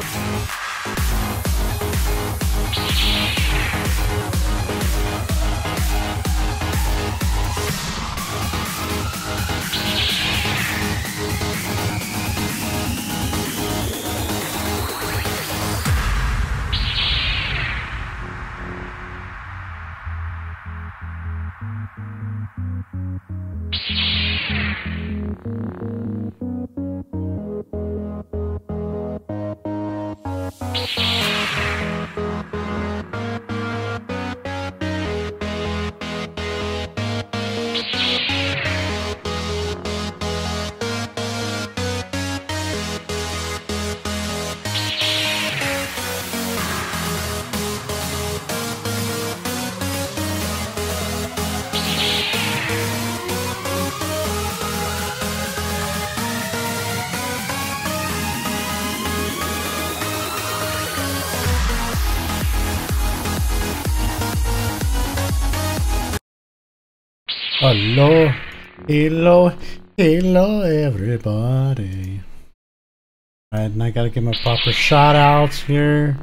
Hello, hello, hello, everybody. Alright, and I gotta give my proper shout outs here.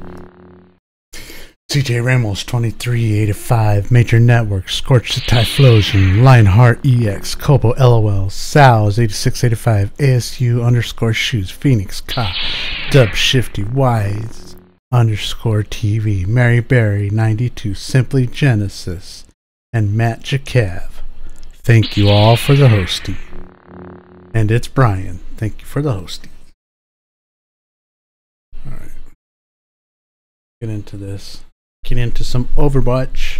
CJ Ramos 2385, Major Network, Scorch the Typhlosion, Lionheart EX, Kobo LOL, Sal's 8685, ASU _ Shoes, Phoenix Ka, Dub Shifty Wise _TV, Mary Berry 92, Simply Genesis, and Matt Jakev. Thank you all for the hosting. And it's Brian. Thank you for the hosting. Alright. Get into this. Get into some Overwatch.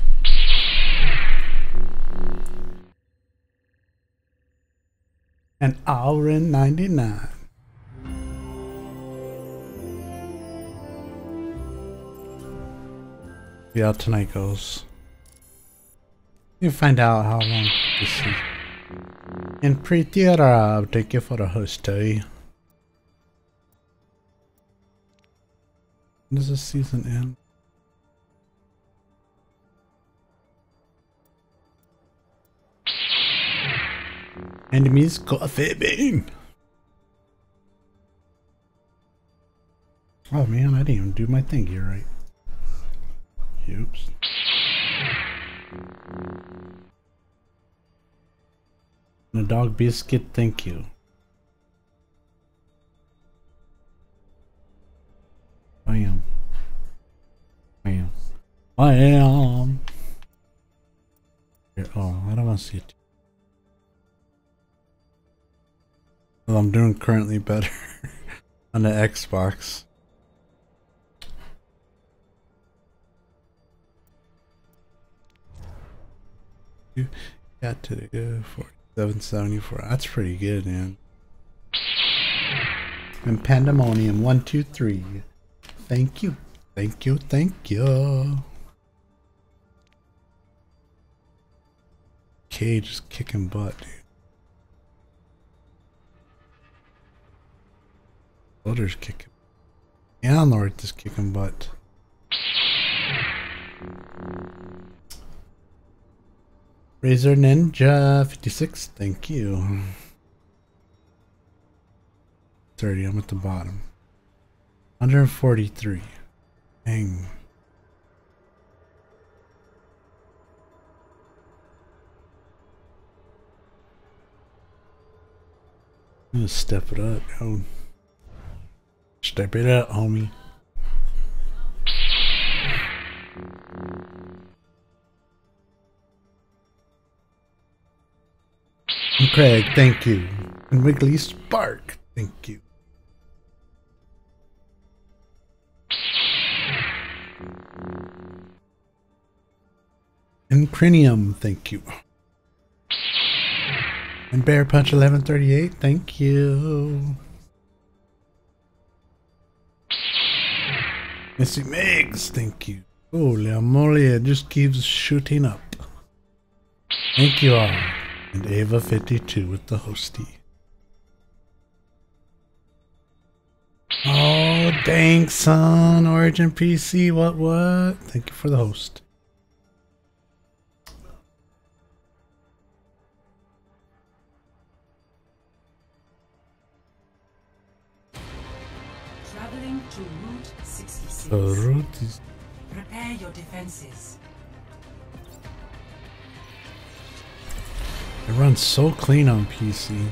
And Auron 99. See how tonight goes. You find out how long this is. And Pretty Rob, thank you for the hosting. When does this season end? Enemies coffee bean. Oh man, I didn't even do my thing here right. Oops. And a dog biscuit, thank you. I am. Here, oh, I don't want to see it. Well, I'm doing currently better on the Xbox. You got to go 4774. That's pretty good, man. And Pandemonium 123. Thank you. Thank you. Thank you. Cage is kicking butt, dude. Loader's kicking. Yeah, Lord is kicking butt. Razor Ninja 56, thank you. 30, I'm at the bottom. 143. Dang. I'm gonna step it up, yo. Step it up, homie. And Craig, thank you. And Wiggly Spark, thank you. And Crinium, thank you. And Bear Punch 1138, thank you. Missy Megs, thank you. Holy moly, it just keeps shooting up. Thank you all. And Ava52 with the hostie. Oh, dang, son. Origin PC, what? Thank you for the host. Traveling to Route 66. The route is... Prepare your defenses. It runs so clean on PC.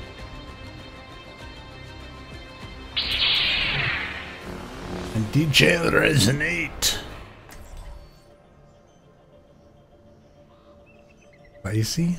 And DJ Resonate. Spicy?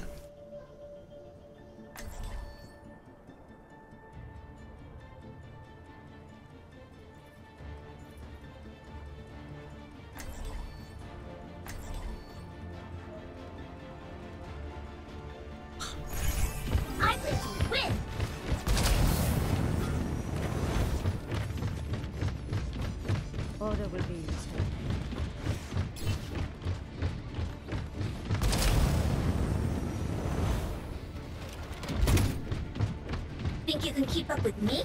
Order will be restored. Think you can keep up with me?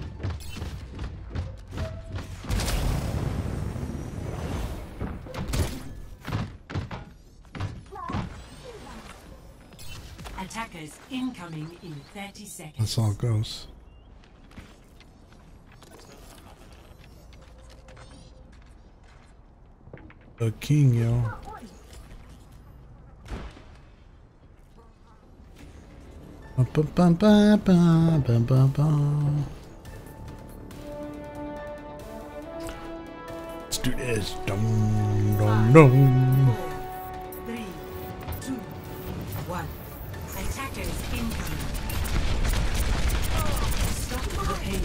Attackers incoming in 30 seconds. That's all it goes. The king, yo. Let's do this. Dum, dum, dum. 3, 2, 1. Attackers incoming. Stop the pain.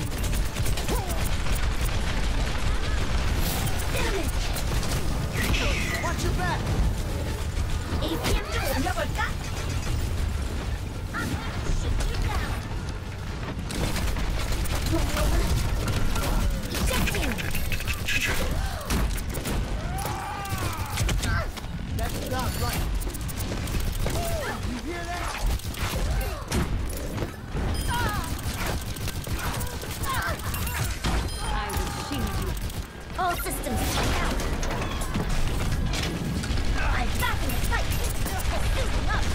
Watch your back! APM never got. I'm gonna shoot you down. Ejecting. That's not right. You hear that? I will shield you. All systems check out. I'm back in the fight. Losing up.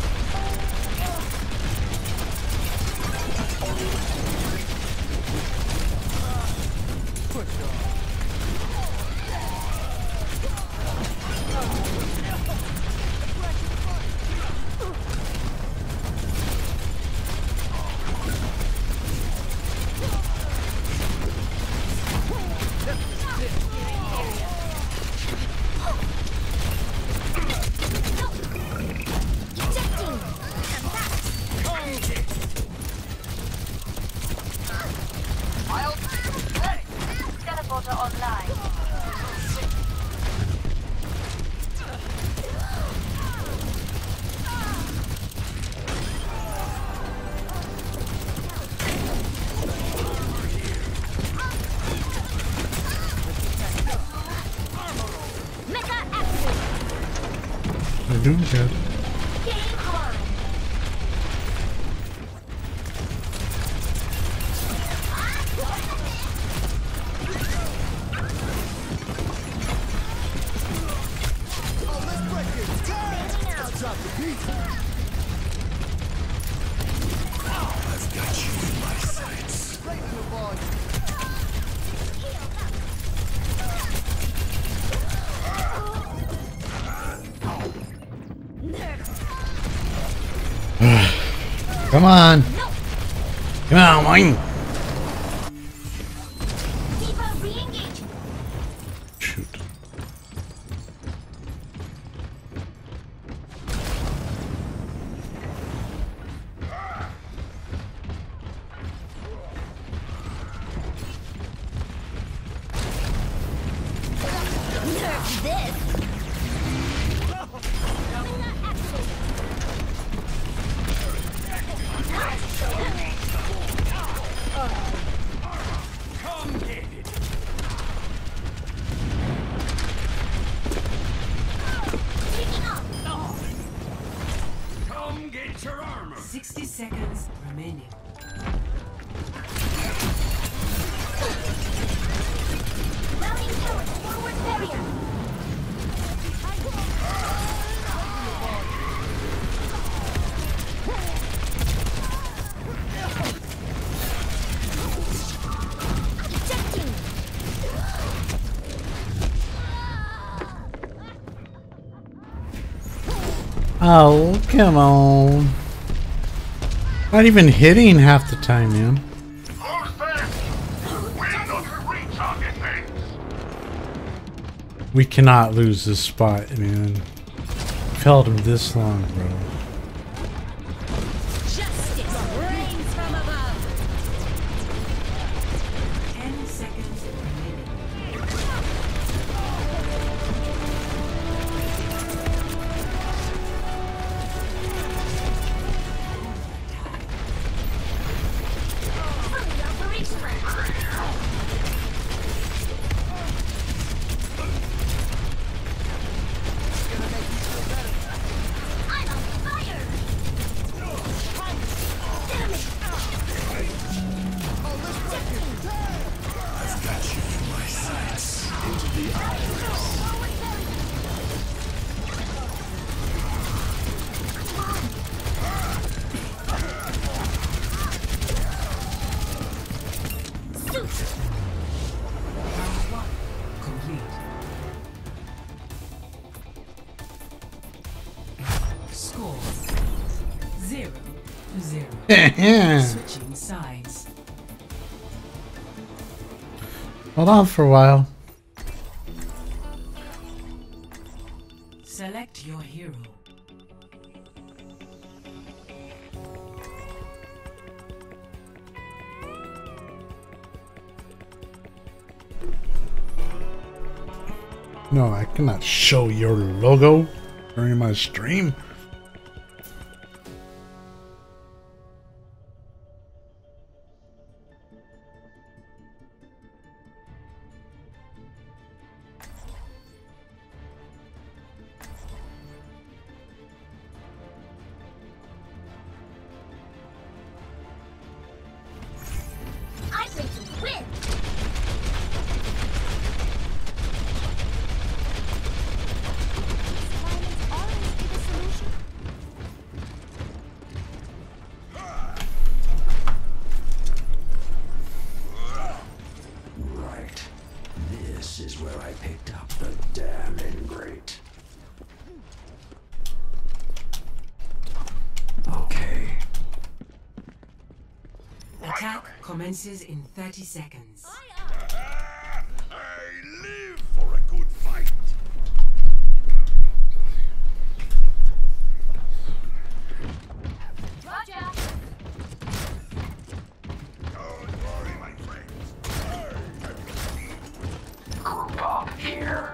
Ejecting. I'm back. Teleporter online. Mecha active. They're doing good. Game on. Come on. Come on, Wayne. Deeper re-engage. Shoot. Nerf this. Taking off. 60 seconds remaining. Mounting tower forward barrier. Oh, come on. Not even hitting half the time, man. We cannot lose this spot, man. We've held him this long, bro. Justice reigns from above. 10 seconds remaining. I'm on fire! Damn it! I've got you in my sights. Into the iris. Complete. Score 0-0. Switching sides. Hold on for a while. Select your hero. No, I cannot show your logo during my stream. I think you win! Diamonds always be the solution? Right. This is where I picked up the damn ingrate. Okay. Attack commences in 30 seconds. I live for a good fight. Roger! Don't worry, my friends. Group up here.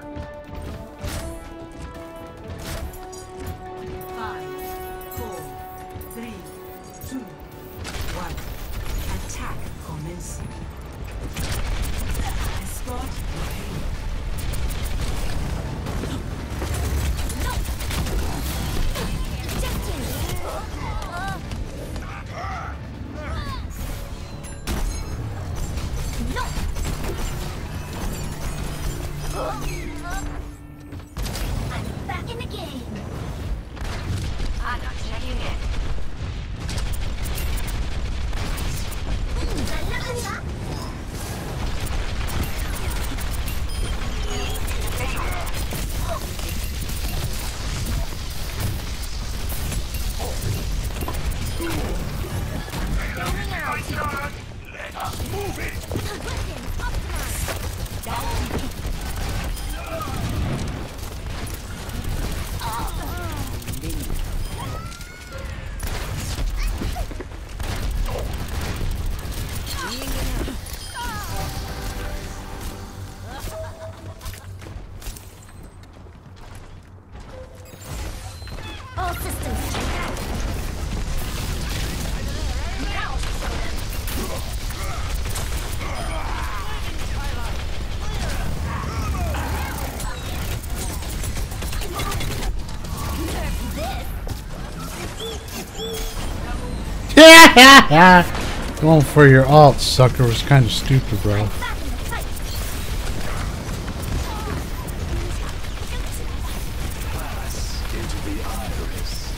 5, 4, 3, 2, 1. Attack commencing. Escort your hero. I'm back in the game. I'm not checking in. Let us move it. All systems check out. Going for your alt, sucker, was kind of stupid, bro. Back in the fight. Into the iris.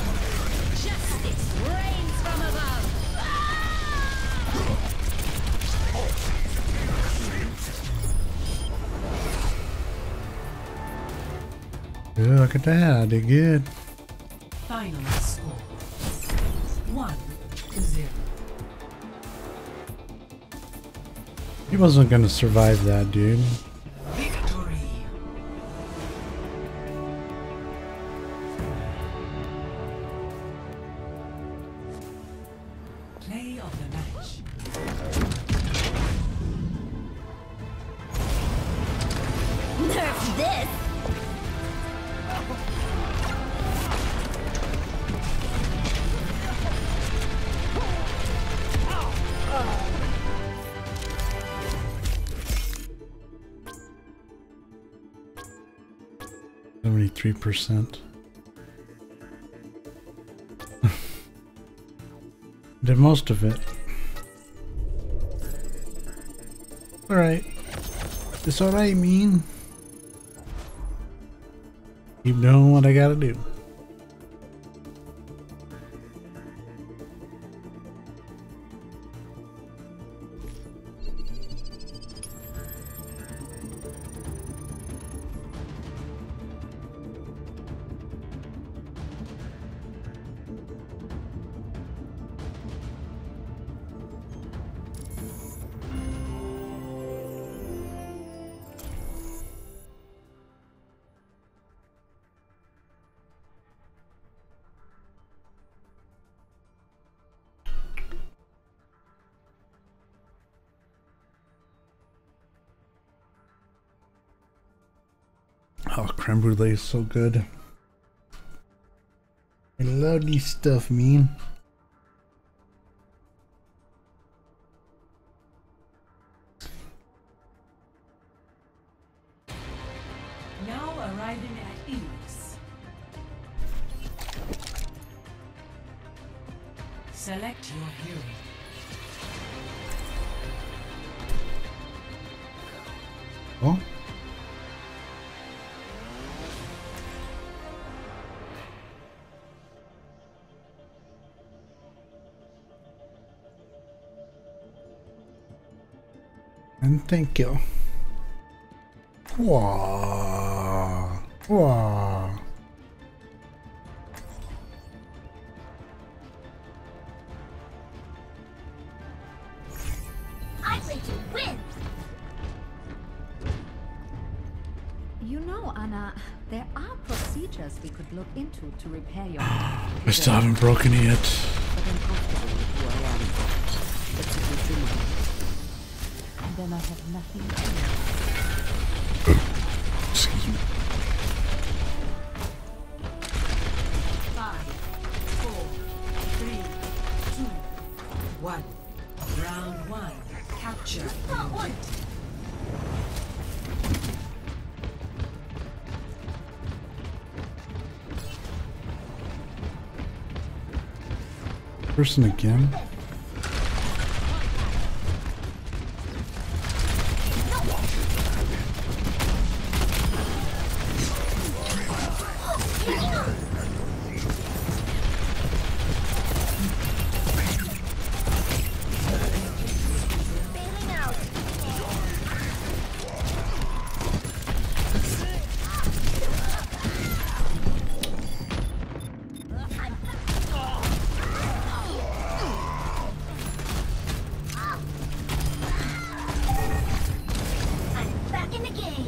Justice reigns from above. Ooh, look at that. I did good. Final score 1-0. He wasn't gonna survive that, dude. Victory. Play of the match. Nerf this! 73%. Did most of it. Alright. It's alright, mean. Keep doing what I gotta do. Oh, creme brulee is so good. I love this stuff, man. Now arriving at Inks. Select your hero. Oh. And thank you. Wow. Wow. I'm ready to win! You know, Anna, there are procedures we could look into to repair your I still haven't broken it yet. but I'm comfortable with who I am. That's a good thing. And then I have nothing to do. Excuse me. 5, 4, 3, 2, 1. Round 1. Capture the objective. Person again. Bailing out! I'm back in the game!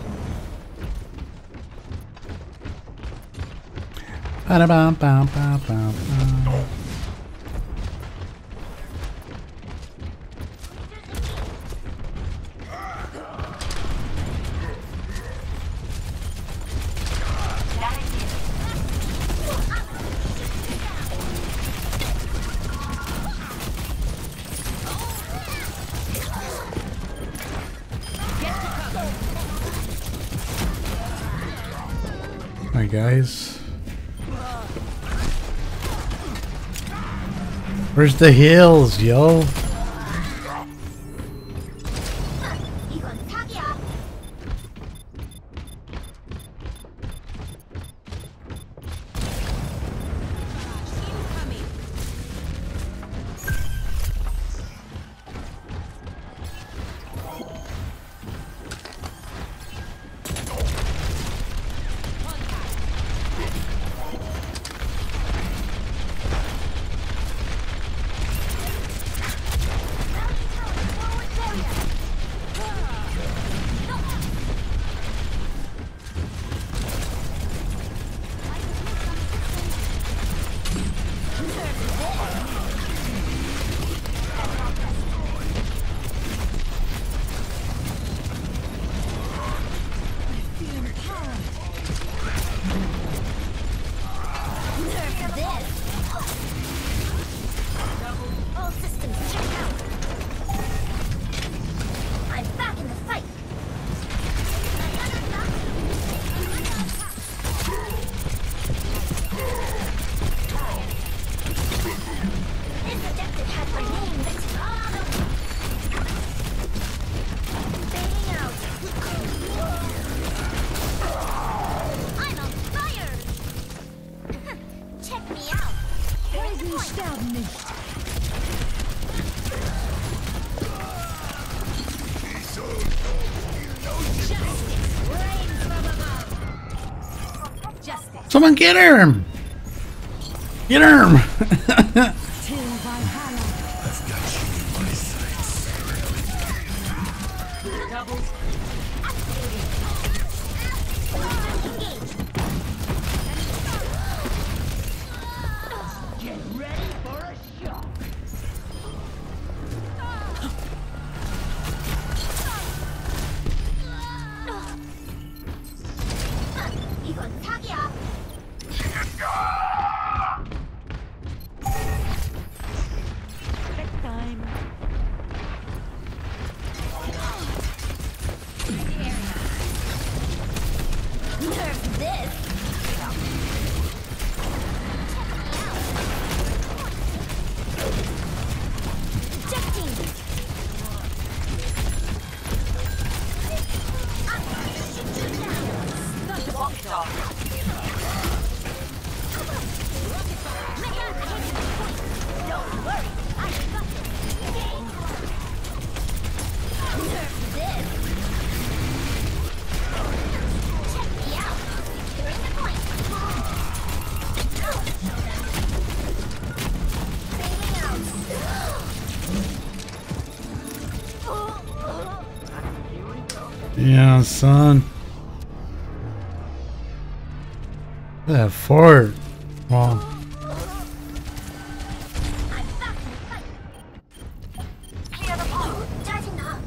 Ba-da-bum-bum-bum-bum. Hi guys. Where's the hills, yo? 이건 사기야! Sie sterben nicht. Someone get him! Get him! Till Valhalla. 이건 사기야. Back time. Nerf this. Ejecting. Don't worry, I got it. Nerf this. Check me out. Securing the point. Fading out. Yeah, son. That fort. Wow. I'm back in the fight. Clear the ball. 짜증나.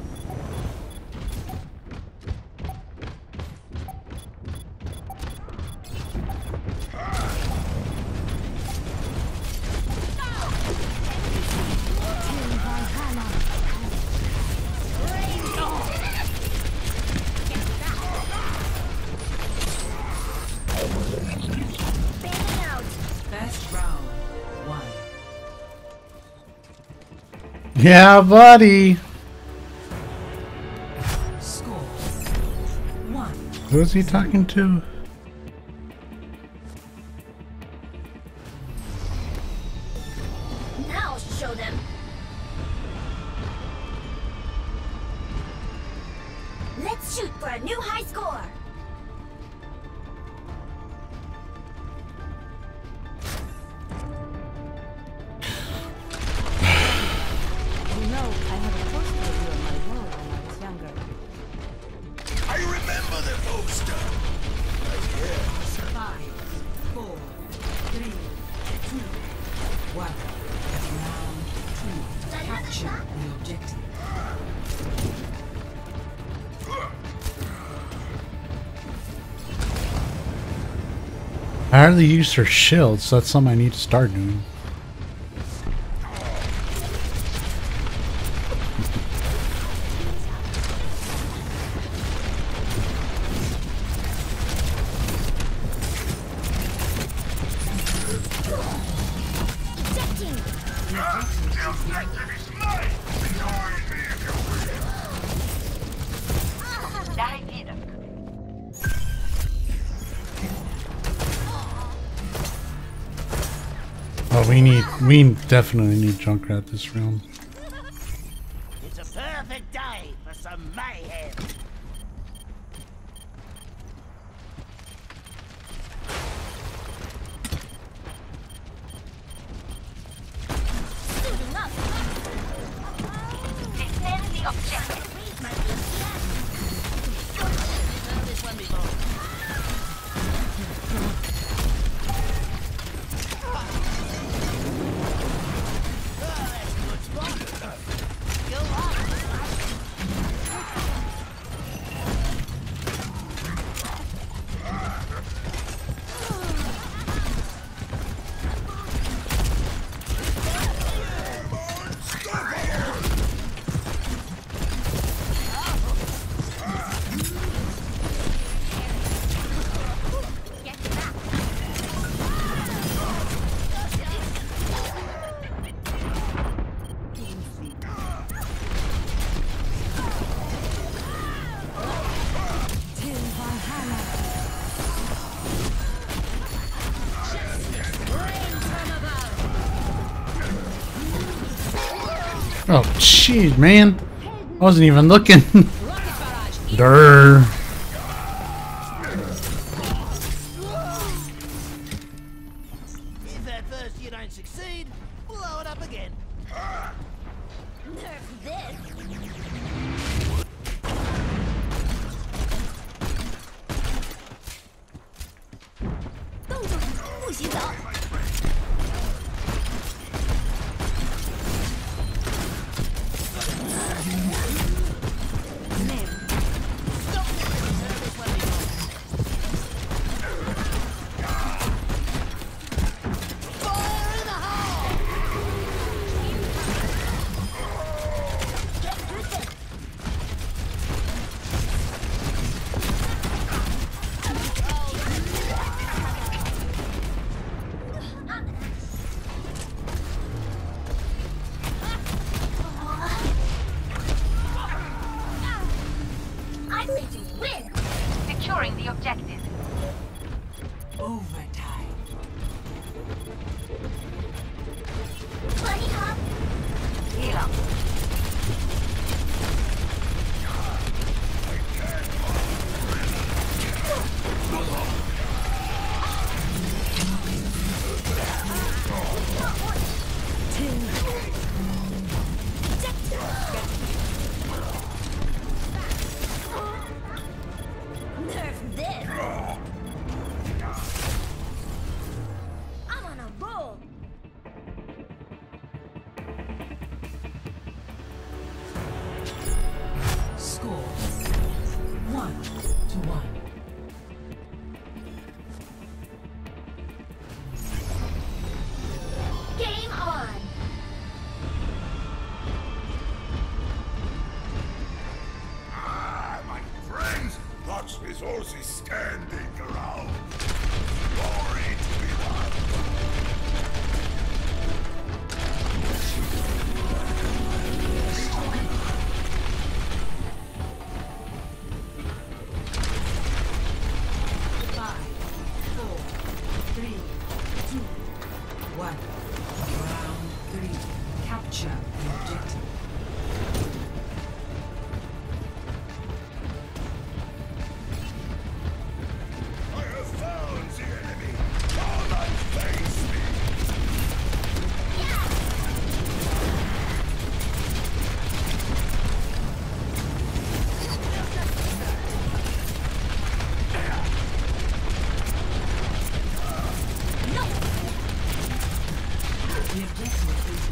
Till Valhalla. Fading out. First round, 1. Yeah, buddy. Score 1. Who's he talking to? Now I'll show them. Let's shoot for a new high score. You know, I have a poster of you on my wall when I was younger. I remember the poster. 5, 4, 3, 2, 1. Round 2. Capture the objective. I hardly use her shield, so that's something I need to start doing. Ejecting. Oh, we definitely need Junkrat this round. It's a perfect day for some mayhem. Suiting up. Defend the objective. Read my BTS. This one before. Oh, jeez, man. I wasn't even looking. Durr. If at first you don't succeed, blow it up again. Nerf this. 动作不许走。I'm ready to win. Securing the objective. Overtime. Bunny hop. Heal up. Nerf this. I'm on a roll. Score 1-1. Game on. Ah, my friends, lots of resources standing around. Glory to be won. Five, 4, 3, 2, 1. Round 3. Capture the objective. I have found the enemy. Come and face me. The objective is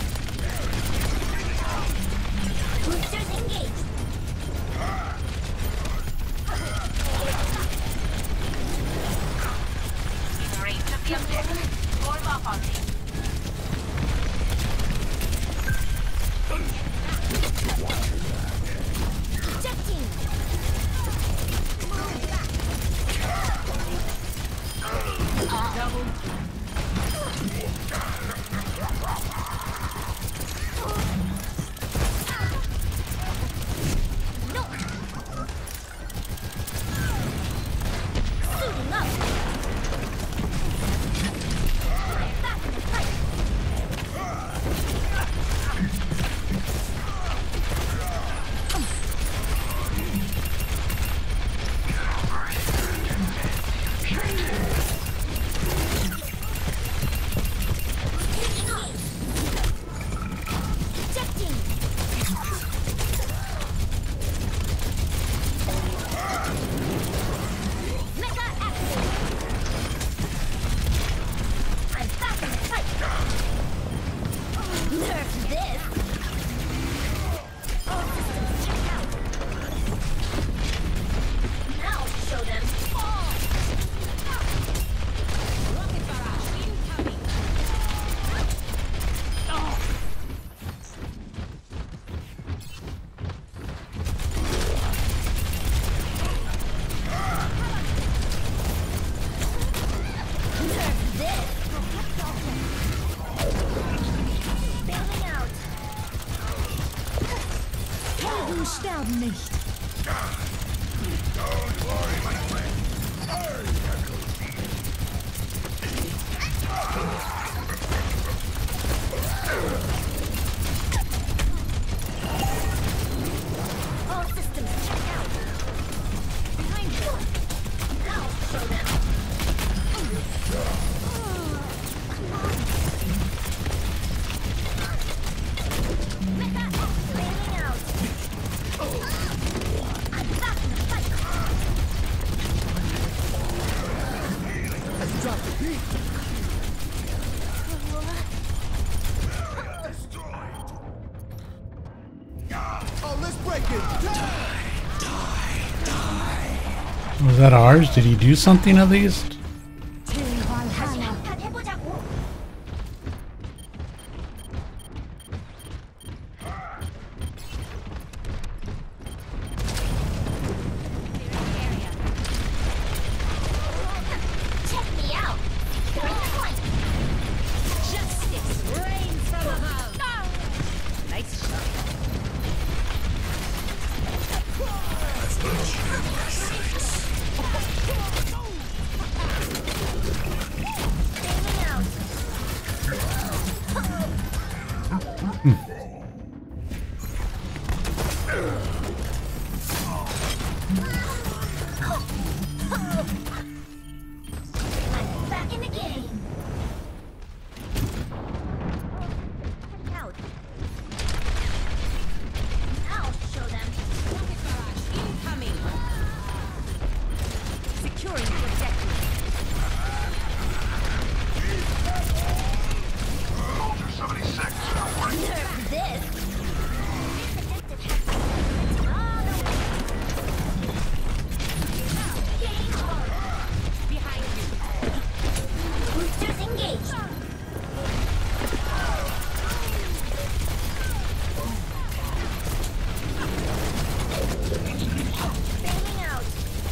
now. Boosters engaged. In range of the objective. Form up on me. Ejecting. No. Suiting up. Back in the fight. Taking off. Ejecting. Mega action. I'm back in the fight. Nerf this. All systems checked out. Now show them. Rocket barrage incoming. Nerf this. Bailing out. Helden sterben nicht. Don't worry, my friend. I'll tackle thee. Was that ours? Did he do something of these? 다시 한판 해보자고. Check me out. Securing point. Justice reigns from above. Nice shot. Bailing out. I'm back in the game. Out. I'll show them. Rocket barrage incoming. Securing the objective. Nerf this. Behind you. Boosters engaged. Bailing out.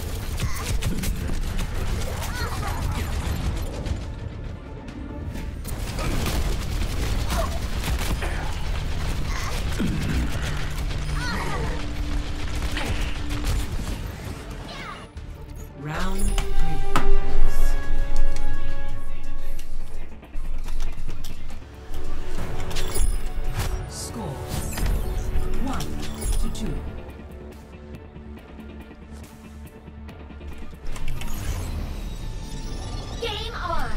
Round 3. Score 1-2. Game on.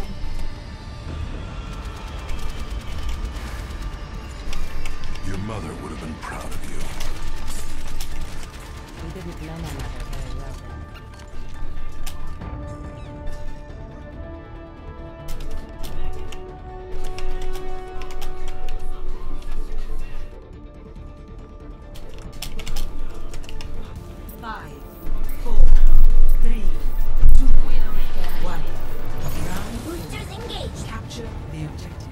Your mother would have been proud of you. We didn't know my mother very well then. Five, 4, 3, 2, 1. Round Boosters engaged. capture the objective.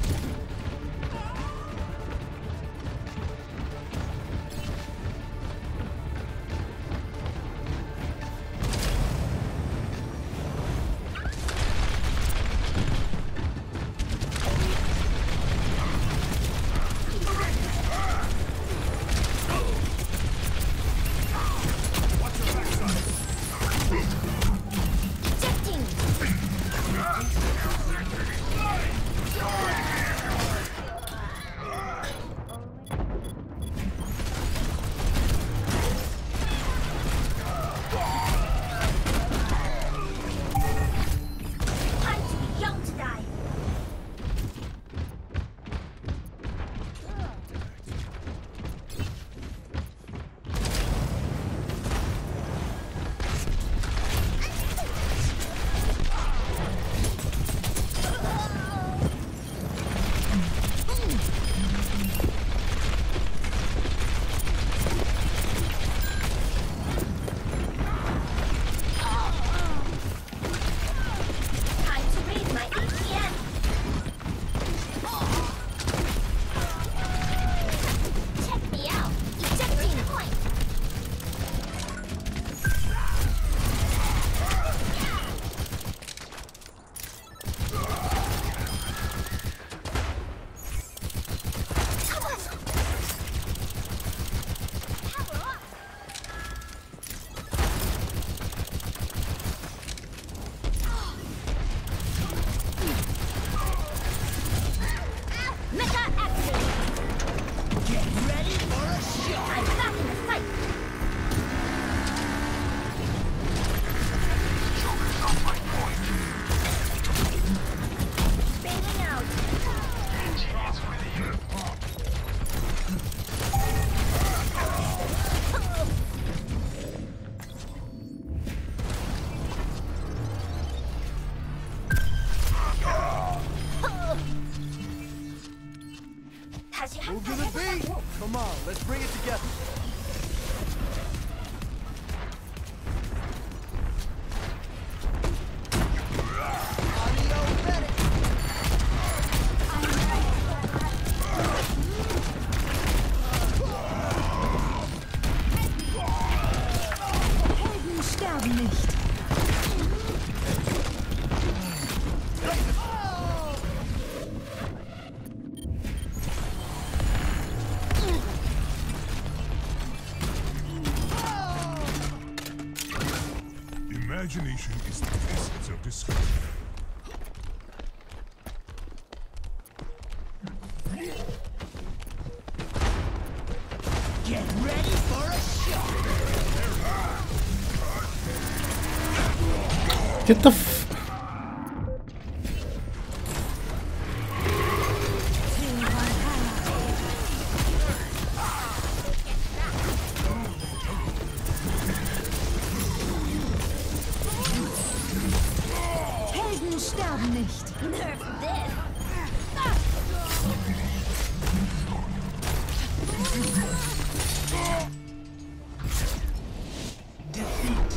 Ejecting. Time to be young to die. Time to raise my ATM. Check me out. Ejecting point. Come on. Power up. Mecha activate. Get ready for a shot. I'm back in the fight. Bailing out. 다시 Who 한판 gonna be? 해보자고. Come on, let's bring it together. Imagination is the essence of discovery. Get ready for a shot. Get the Helden sterben nicht. Nerf this. Defeat.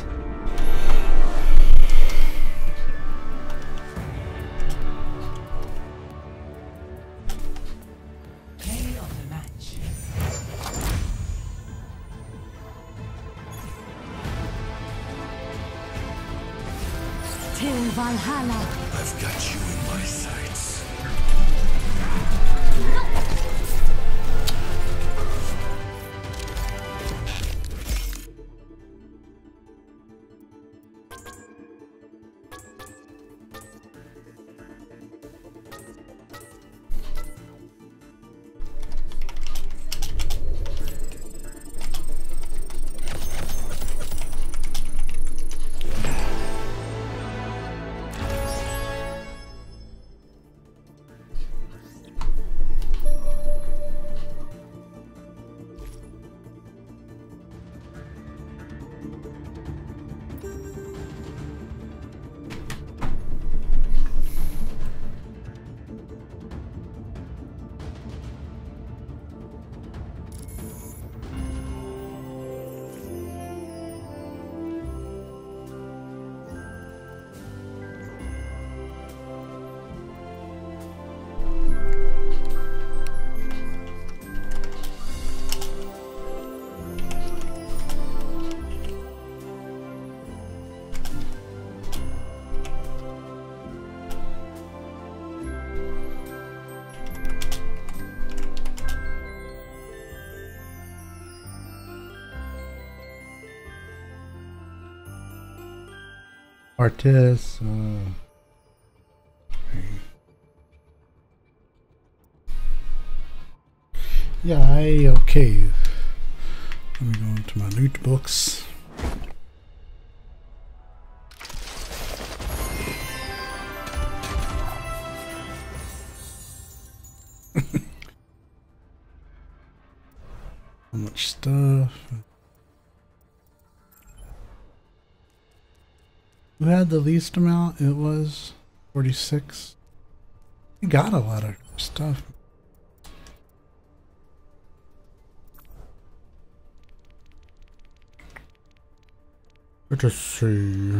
Play of the match. Till Valhalla. I've got you in my sights. artist. Yeah, okay. Let me go into my loot books. How much stuff? Who had the least amount? It was 46. You got a lot of stuff. Let's just see.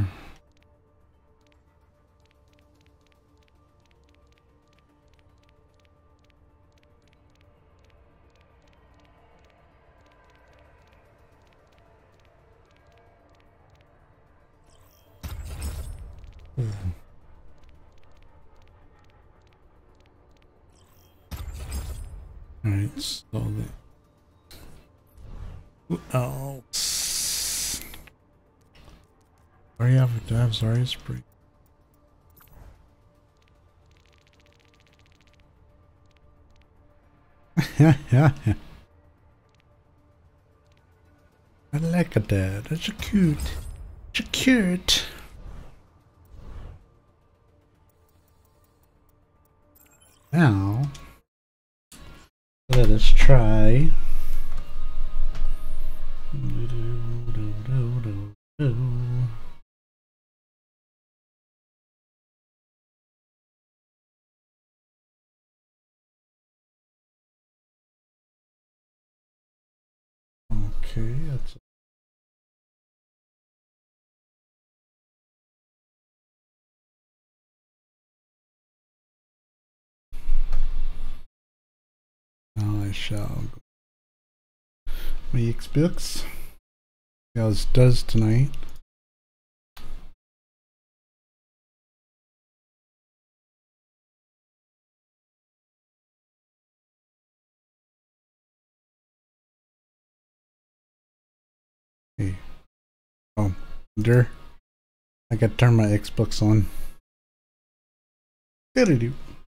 Alright, so who else? Do I have Zarya's Spring? Yeah. I like that. That's cute. It's cute. Now, let us try. Okay, that's now I shall go. My Xbox. See how this does tonight. Okay. Oh, there. I gotta turn my Xbox on. Doo-doo-doo.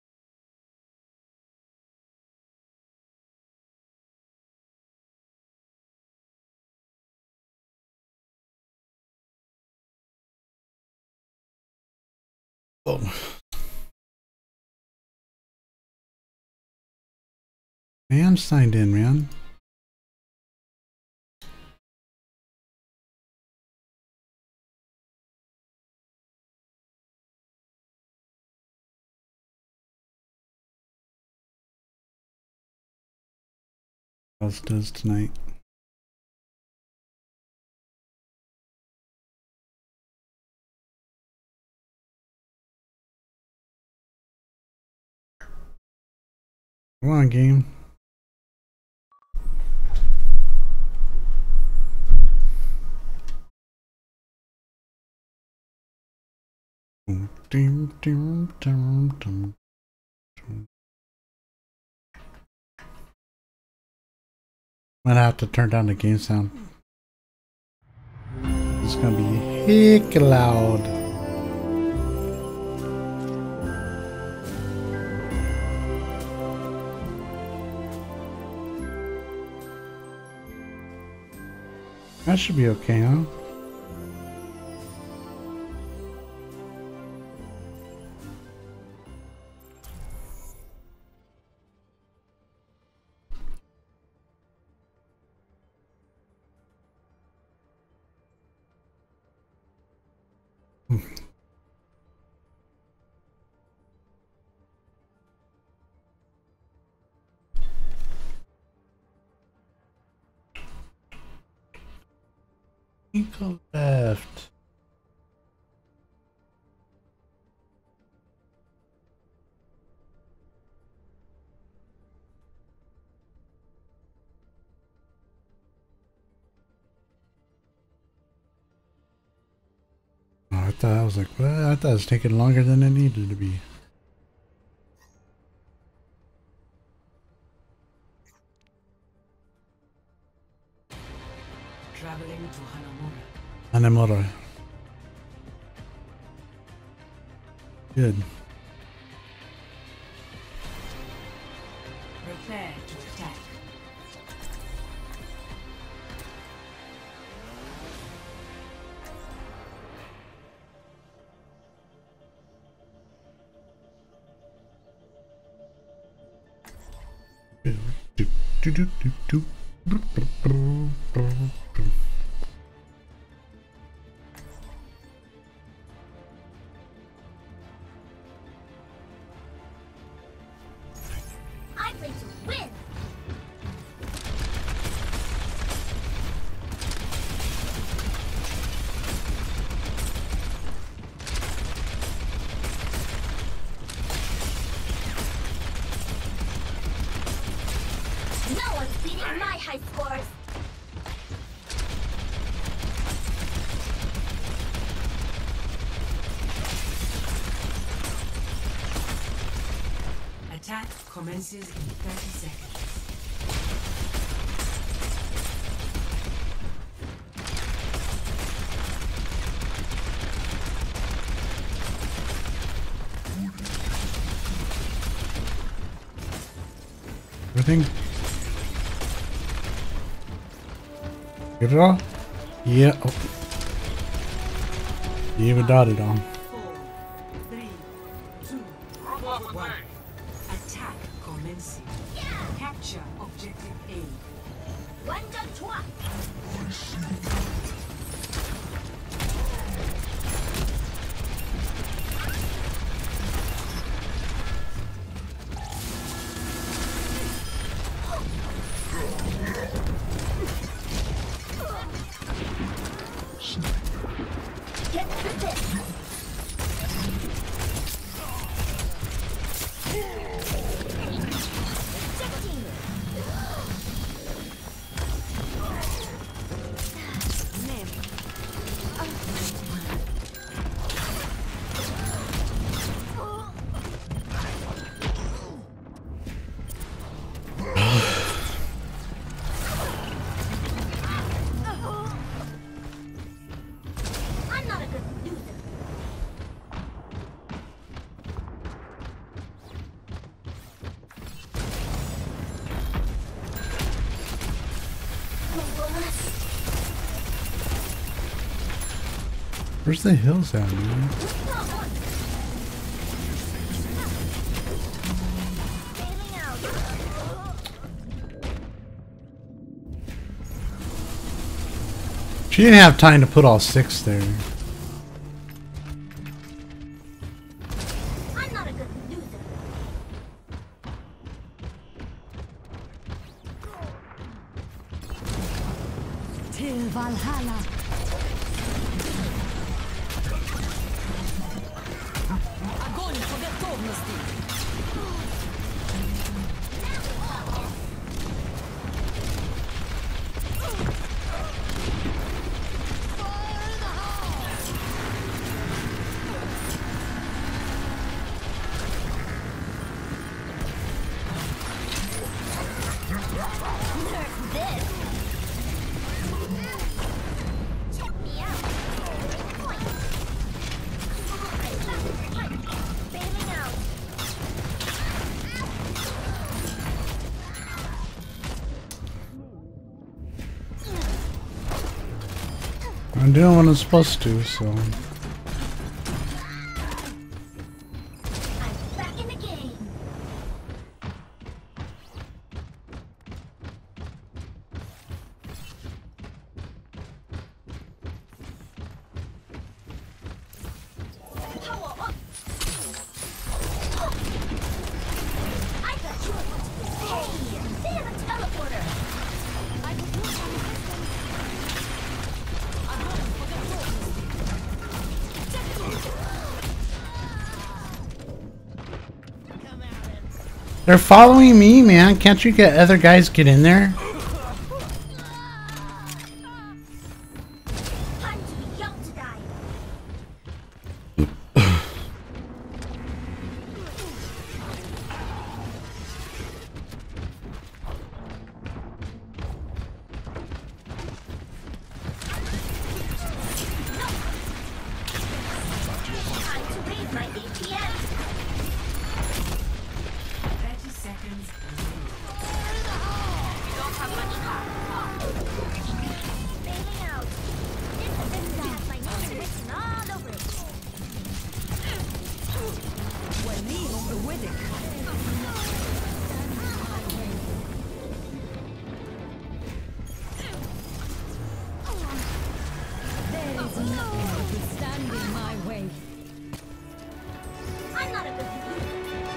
Oh. Man, signed in, man. What else does tonight? Come on, game. Might have to turn down the game sound. It's gonna be heck loud. That should be okay, huh? Go left. Oh, I thought I was like, what? I thought it was taking longer than it needed to be. Traveling to Hanamura. Hanamura. Good. Prepare to attack. I play to win. No one's beating my high scores. Attack commences in 30 seconds. Everything? Get it all? Yeah. Oh. You even dotted on. 4, 3, 2, 1. Attack commencing. Capture objective A. 완전 좋아. Get to this. Ejecting. Where's the hills at, man? She didn't have time to put all 6 there. I'm not a good loser. Till Valhalla. Огонь по готовности. Check me out. Point. Bailing out. I'm doing what I'm supposed to, so. I'm back in the game. Power up. I got you. Hey, there's a teleporter. I can do some They're following me, man. Can't you get other guys get in there? I'm too young to die. Time to raise my APM. 30 seconds. Bailing out. This has my name written all over it. Wali on the wedding. There is nothing that can stand in my way. I'm not a good loser.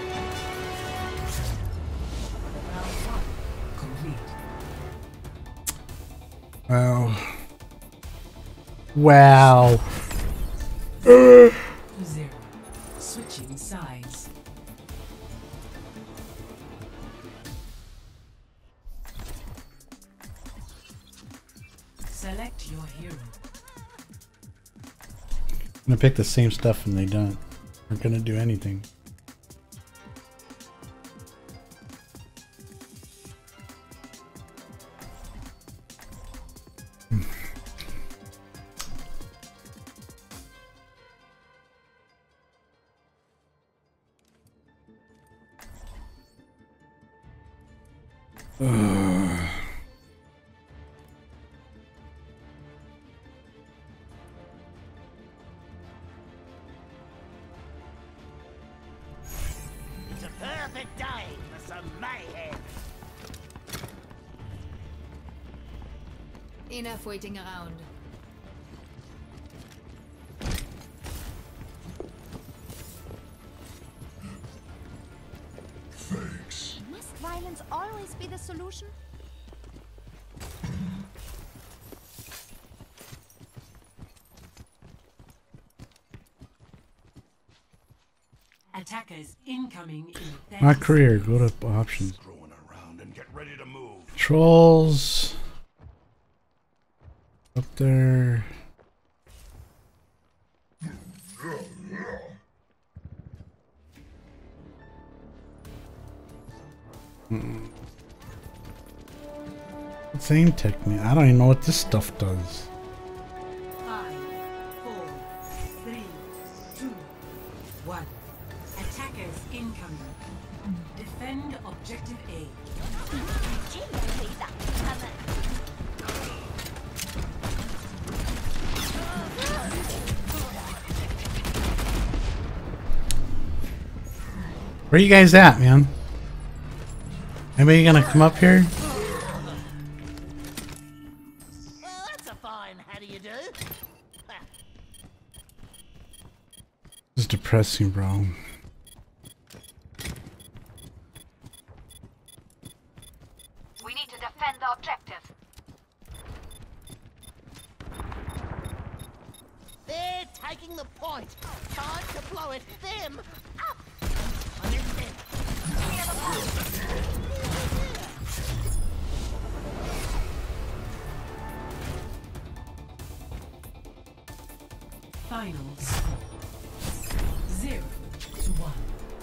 Complete. Wow. Wow. 0. Switching sides. Select your hero. I'm gonna pick the same stuff and they don't. Aren't gonna do anything. It's a perfect day for some mayhem. Enough waiting around. Thanks. Must violence always be the solution? Attackers incoming in 30 My career, go to options. Screwing around and get ready to move. Trolls. Up there. Same technique. I don't even know what this stuff does. 5, 4, 3, 2, 1. Attackers incoming. Defend objective A. Where you guys at, man? Anybody gonna come up here? Well, that's a fine how do you do? This is depressing, bro. We need to defend the objective. They're taking the point. Time to blow it. Them up. I'm in them. Final score 0-1.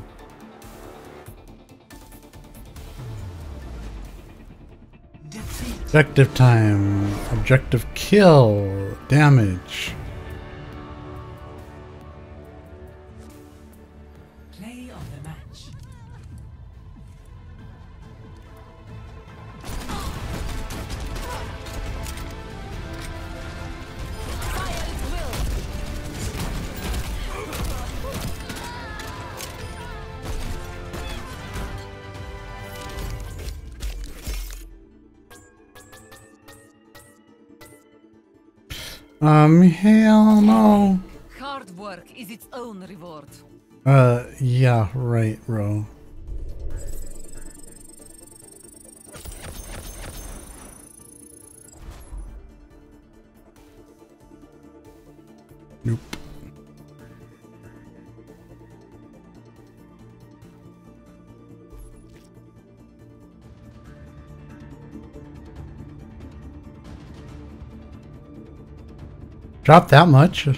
Defeat. Objective time. Objective kill. Damage. Play of the match. Hell no. Hard work is its own reward. Yeah, right, bro. Nope. Drop that much?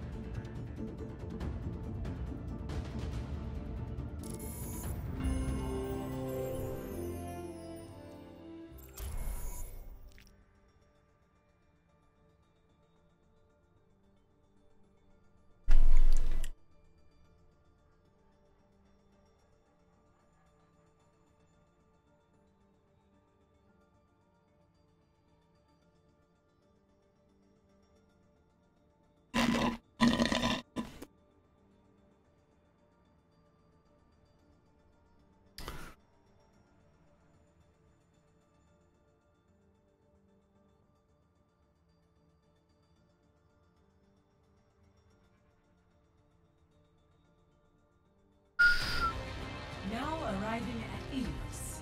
Now arriving at Eos.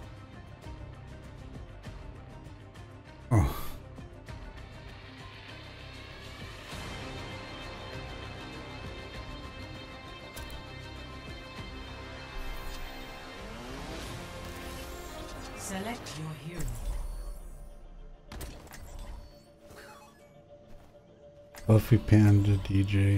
Oh. Select your hero. Buffy Panda DJ.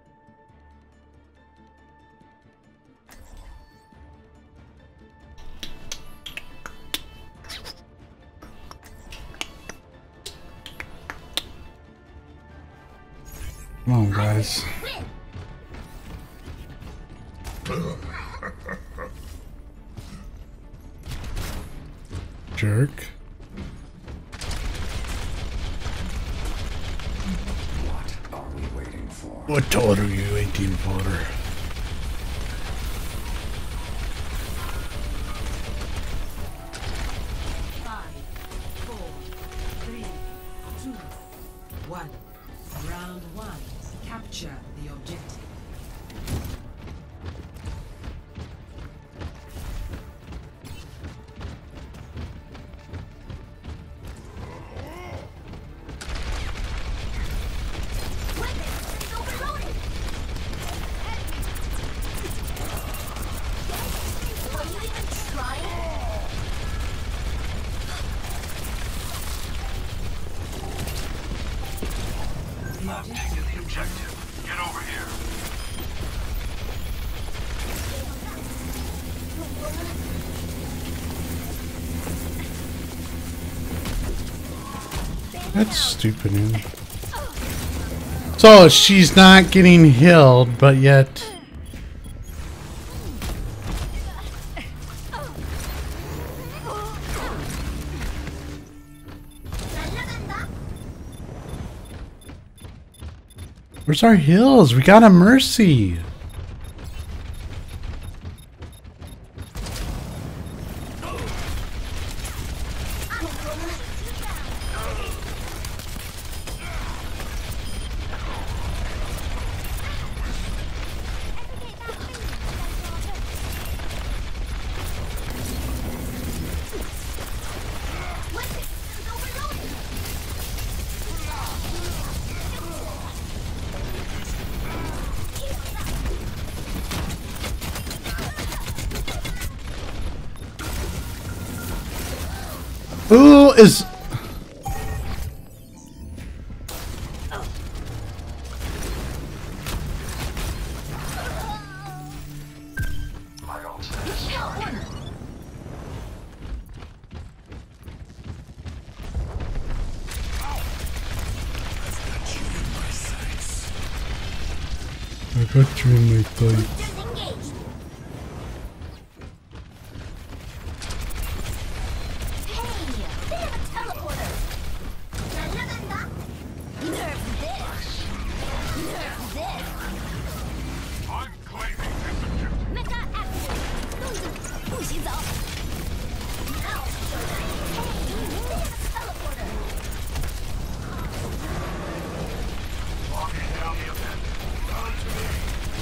Come on, guys. Jerk. What are we waiting for? What order are you waiting for? 5, 4, 3, 2, 1. Round 1. Capture the objective. Weapons overloaded. Are you even trying? The objective is Objective. Get over here. That's stupid, man. So she's not getting healed, but yet. Where's our heals? We got a Mercy. Who is... I got you in my sights. Disengaged. Hey, they have a teleporter. Nerf this. Nerf this. I'm claiming this objective. Mecha active. 不洗澡. Now show them. Hey, they have a teleporter. Locking down the event. Down to me.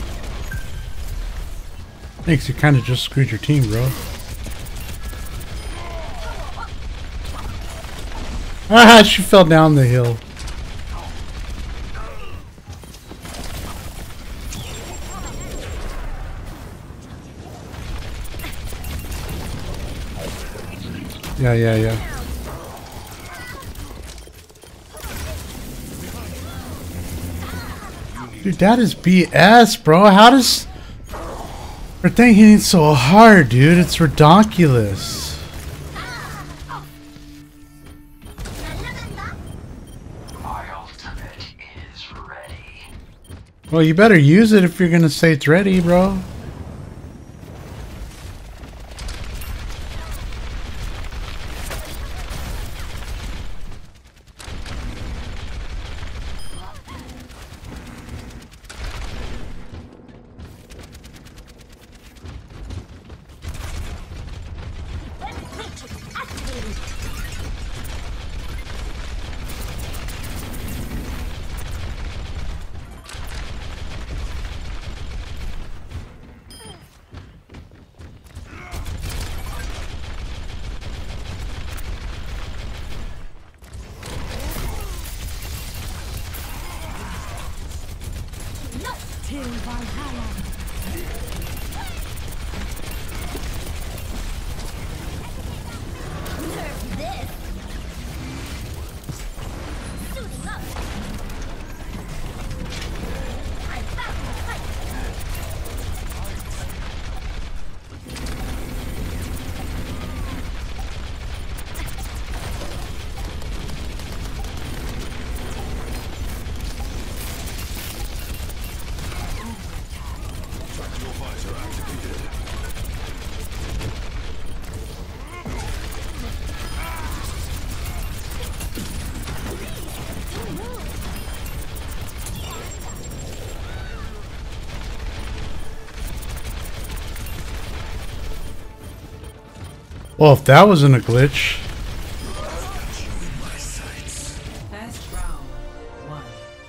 Thanks, you kind of just screwed your team, bro. Ah, she fell down the hill. Yeah. Dude, that is BS, bro. How does... Her thing hitting so hard, dude. It's redonkulous. My ultimate is ready. Well, you better use it if you're gonna say it's ready, bro. Nerf this. Suiting up. I'm back in the fight. Well, if that wasn't a glitch. First round, 1.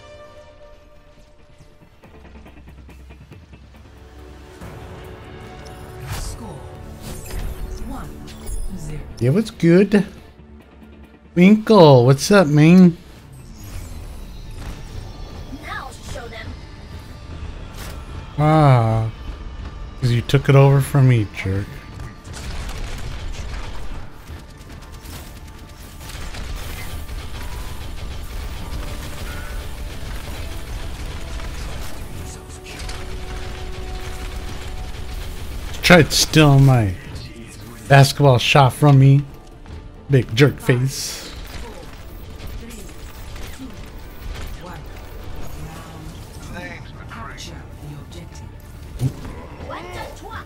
Score 1-0. Yeah, what's good? Winkle, what's up, man? Now show them. Ah. Because you took it over from me, jerk. Tried stealing my basketball shot from me. Big jerk face. 1. Flames McCree. Capture the objective. One, two, trois.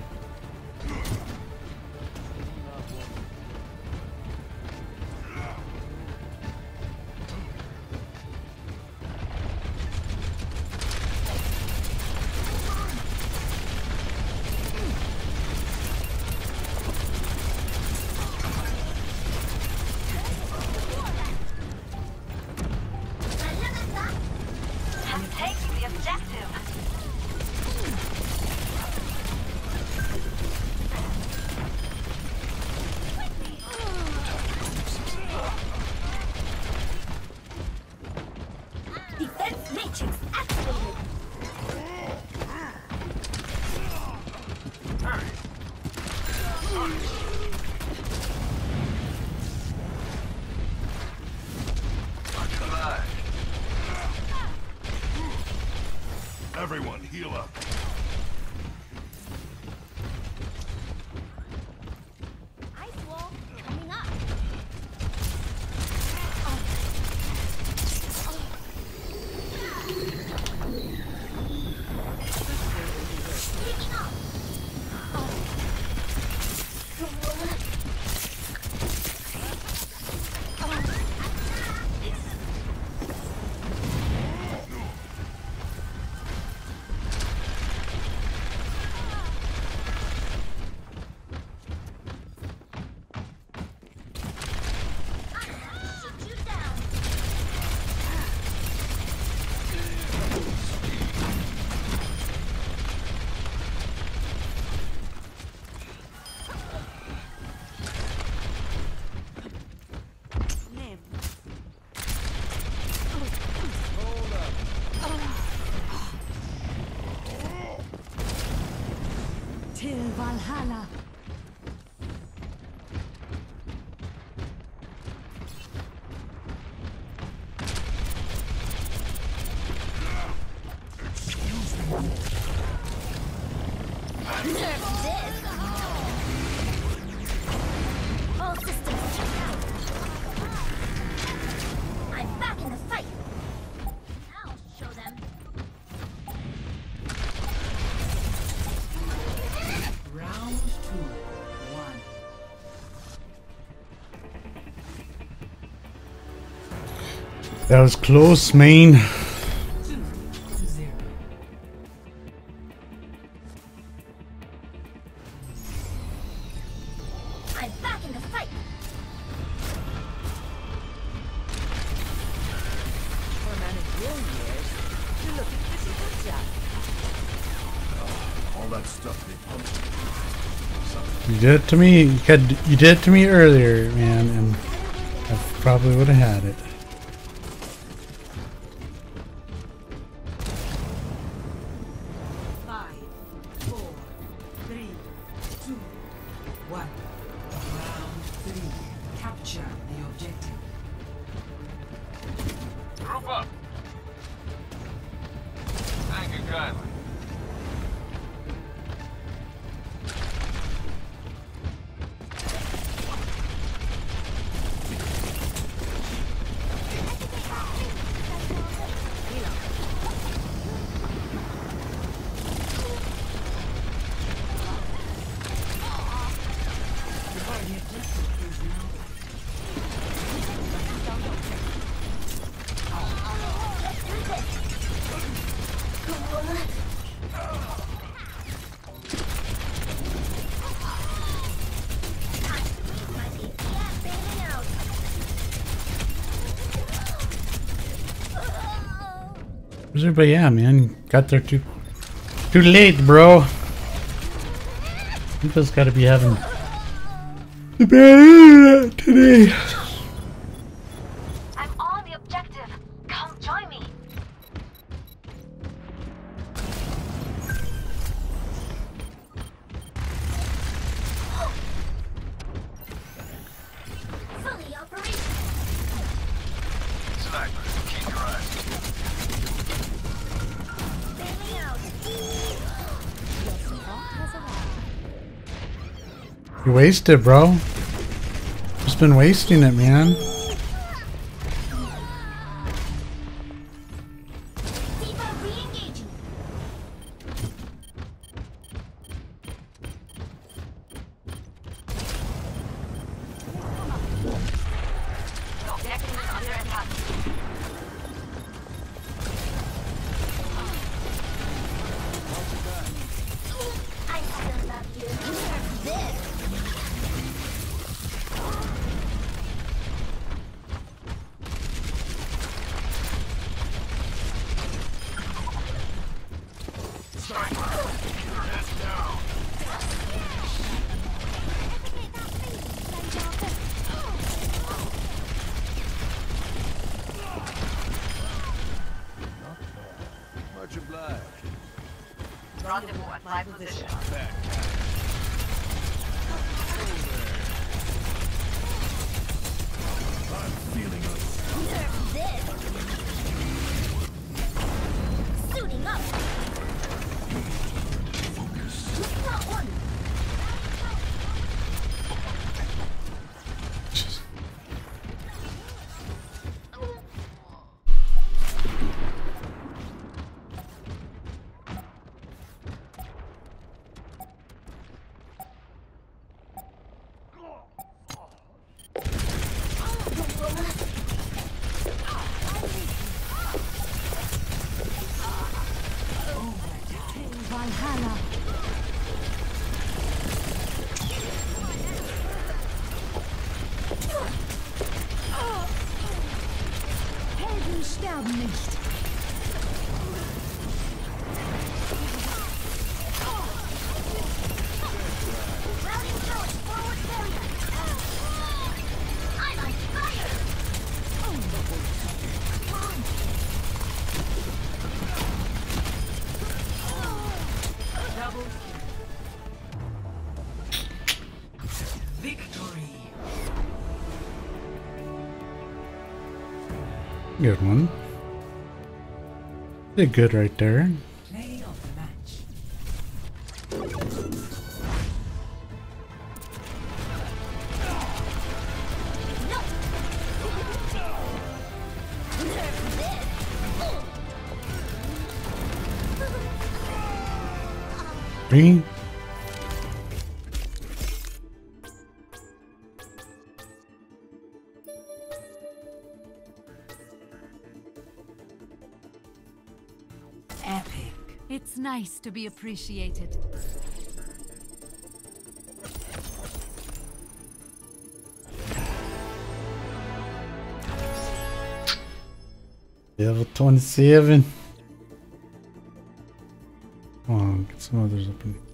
Everyone, heal up. Ice wall coming up. Taking off. Shoot you down. Name. Till Valhalla. Nerf this. All systems checked out. I'm back in the fight. I'll show them. Round 2. 1. That was close, man. 2 to 0. I'm back in the fight. For a man of your years, you look pretty good, Jack. All that stuff they pumped. You did it to me. You did it to me earlier, man, and I probably would have had it. Five, 4, 3, 2, 1. Round 3. Capture the objective. Group up. Thank you kindly. The objective is now Where's everybody at, man? Got there too late, bro. You just gotta be having the bad internet today. I'm on the objective. Come join me. Fully operational. Sniper, keep your eyes. Bailing out. You wasted, bro. Just been wasting it, man. Diva re-engaging. Objective is under attack. I still love you. This. Much obliged. rendezvous at my position. I'm feeling us. Nerf this. Suiting up. Helden sterben nicht. Routing towards forward barrier. I'm on fire. Double kill. Victory. Good one. Did good right there. Play of the match. Three. Epic. It's nice to be appreciated. Level 27. Come on, get some others up in.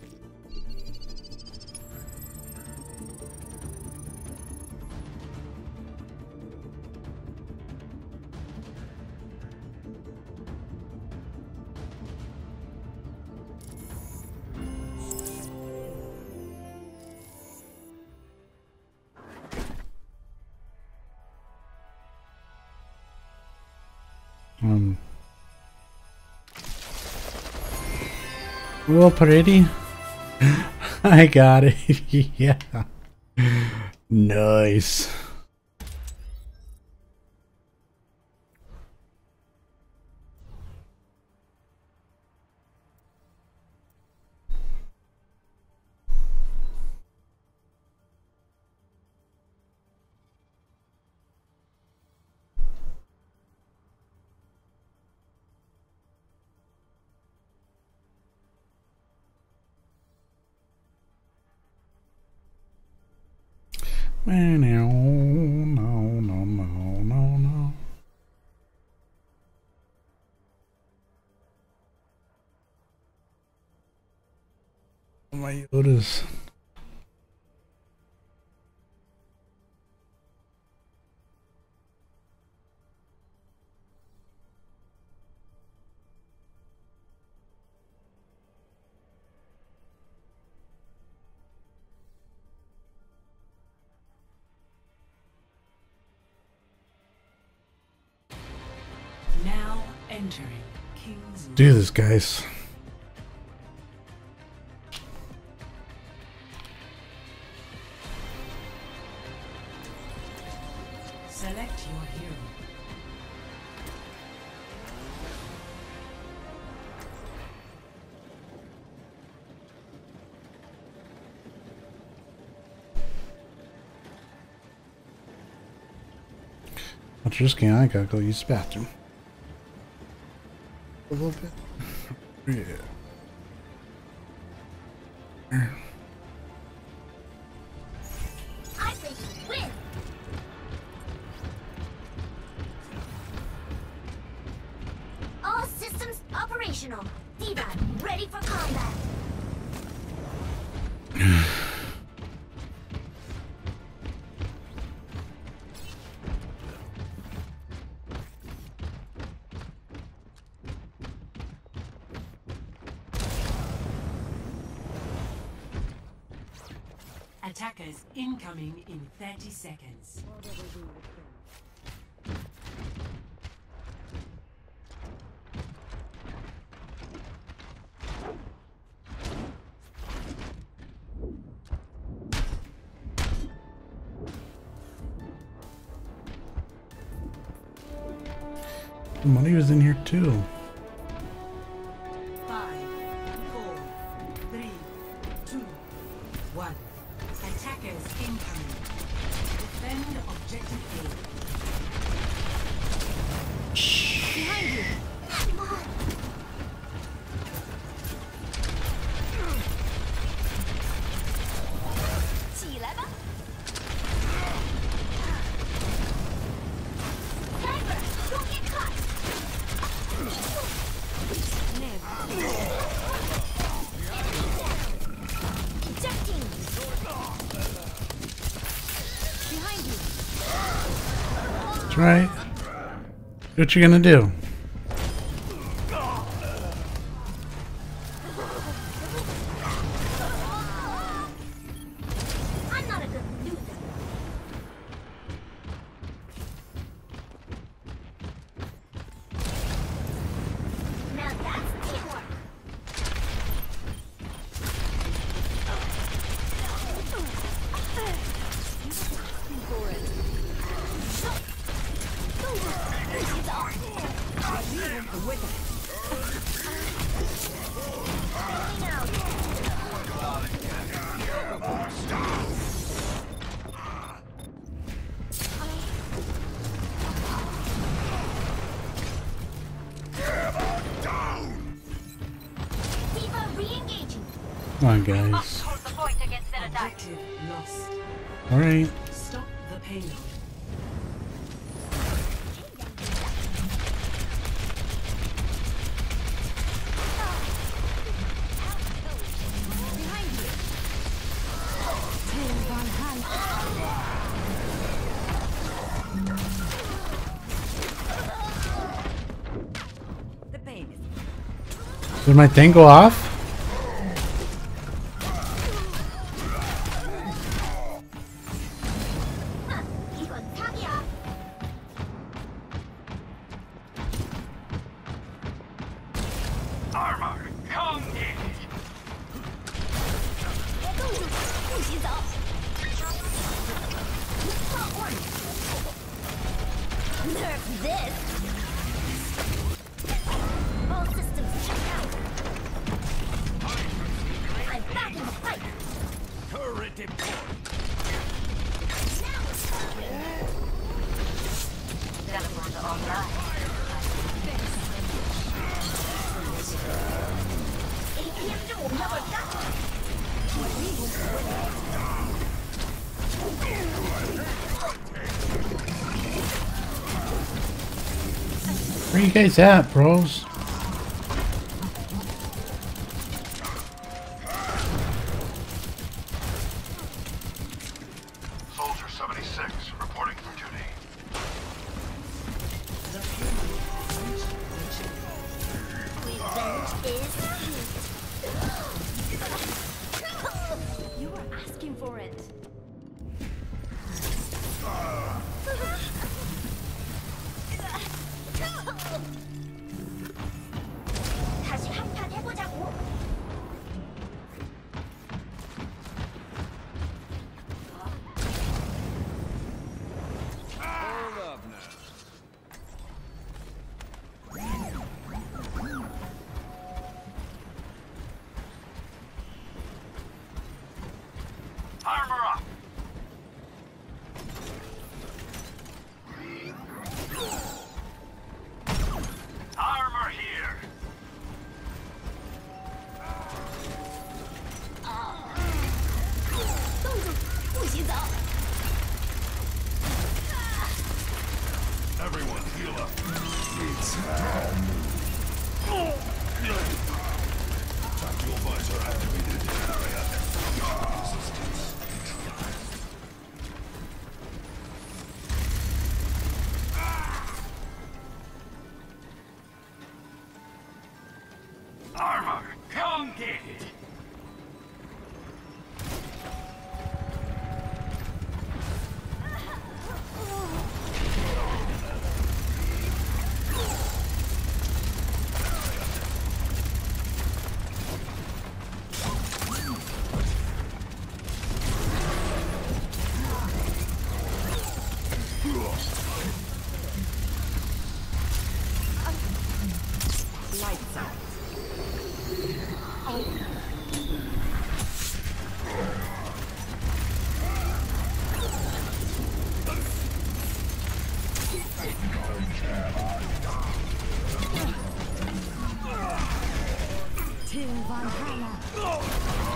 Well, pretty. I got it. Yeah. Nice. No, no, no, no, no, no. My Yodas. Now entering King's Do this, guys. Select your hero. After this game, I gotta go use the bathroom. A little bit. Yeah. I think we win. All systems operational. D-Bot, ready for combat. Attackers incoming in 30 seconds. The money was in here too. 5, 4, 3, 2, 1. Attackers incoming. Defend objective A. Behind you. Come on. That's right. What you gonna do? I'm not a good loser. Now that's teamwork. Diva re-engaging. Come on, guys. Hold the point against their attack. Objective lost. Alright. Stop the payload. Behind you. The pain is Did my thing go off? 이건 사기야. Armor, come in. 不洗澡。Nerf this. All systems check out. I'm back in the fight. Turret deployed. Now it's starting. teleporter online. ATM 좀 옮겨볼까? Where you guys at, bros? Soldier 76, reporting for duty. Revenge is cute. You were asking for it. 다시 한판 해보자고. Hold up now. Armor up! Armor here! Everyone heal up. It's down. Tactical visor activated. Area resistance. Armor, come get it! Lights out. Till Valhalla.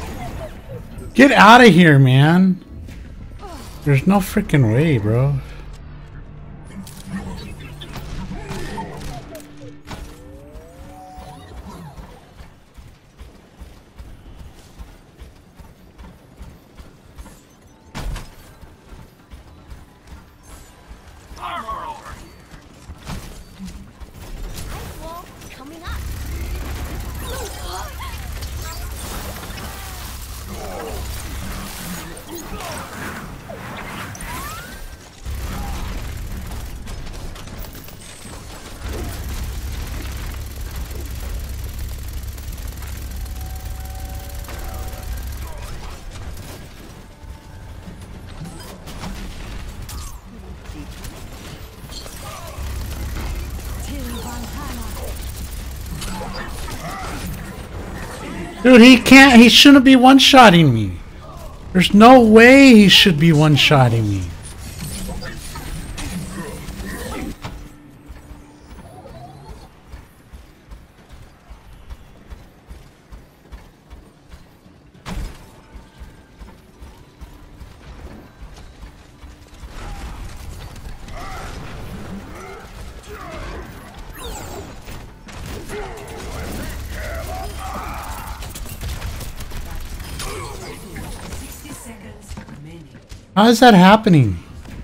Get out of here, man. There's no freaking way, bro. Armor over here. Ice wall coming up. Dude, he shouldn't be one-shotting me. There's no way he should be one-shotting me. How is that happening?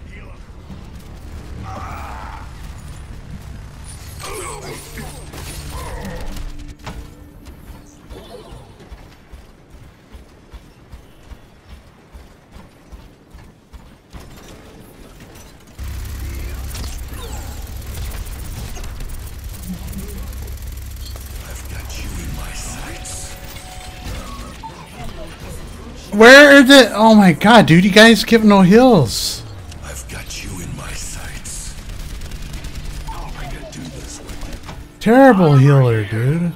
Where is it? Oh my god, dude, you guys give no heals. I've got you in my sights. How am I gonna do this with you? Terrible healer, dude.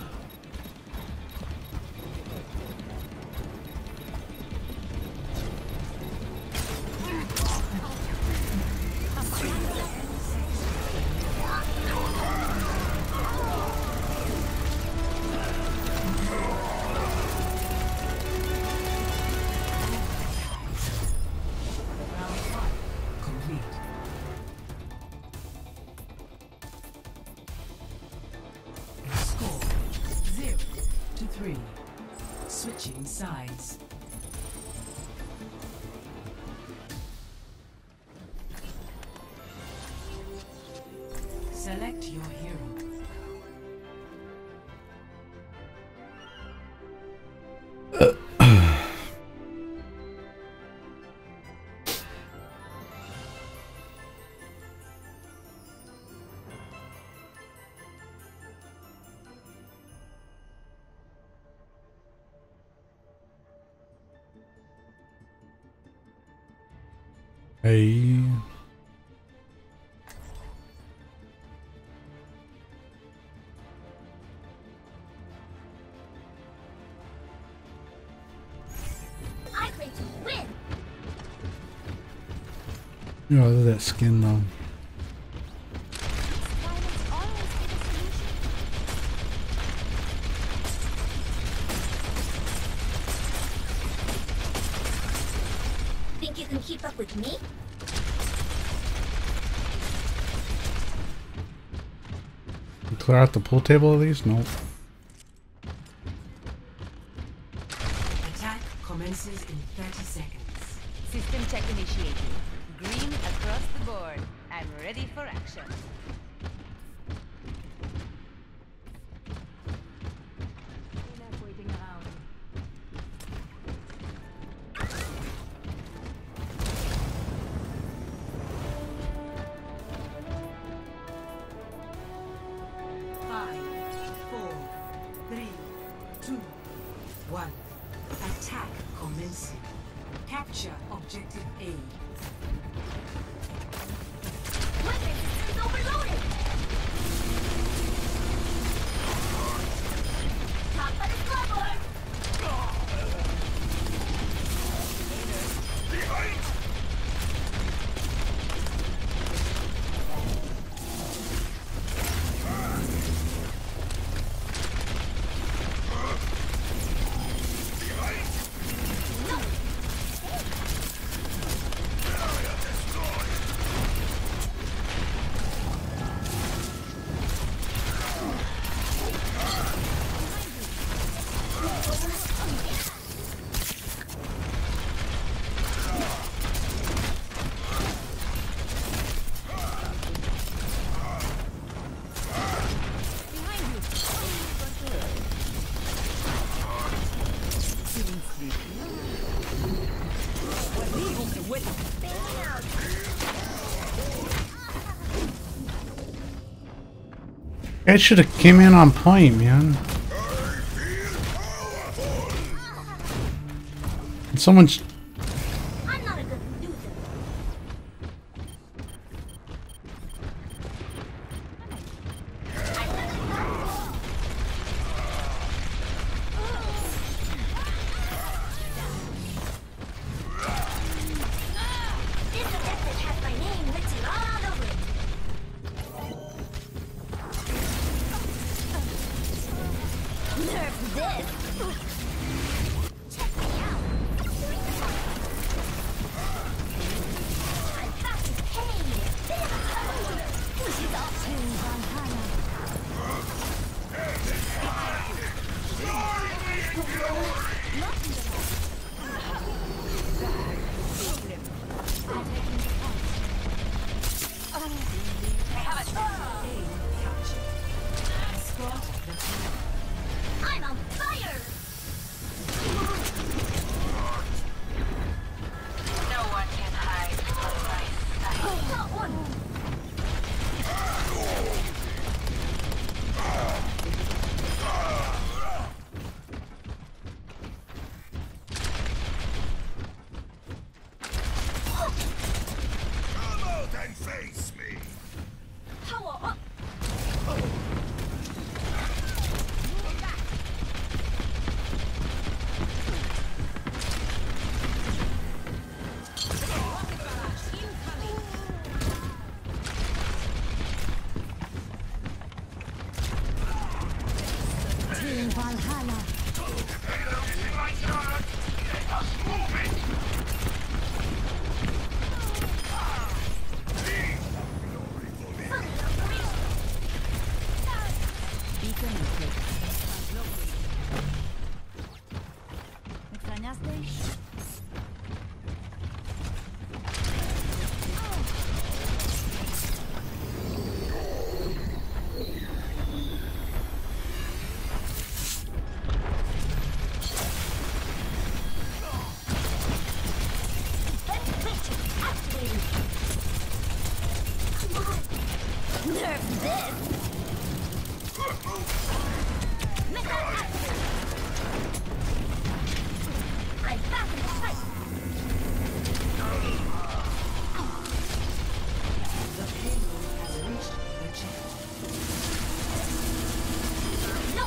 Switching sides. Select your hero. Hey. I'm ready to win. You know, I love that skin though. Violence always be the solution. Think you can keep up with me? You clear out the pool table at least? Nope. Attack commences in 30 seconds. System check initiated. Green across the board. I'm ready for action. Enough waiting around. Five, 4, 3, 2, 1. Attack commencing. Capture objective A. Weapon systems overloaded! Top of the scoreboard! Guys should have came in on point, man. And someone's. I'm not a good loser. This objective has my name written all over it. Nerf this! Check me out! I'm back to pain! She's all to Valhalla. I'm on fire! No one can hide from my sight. Got one! Come out and face me! Power up! Team Valhalla. Beacon and click. ¿Me extrañaste? Activated. Come on. Nerf this. Mega active. I'm back in the fight. No.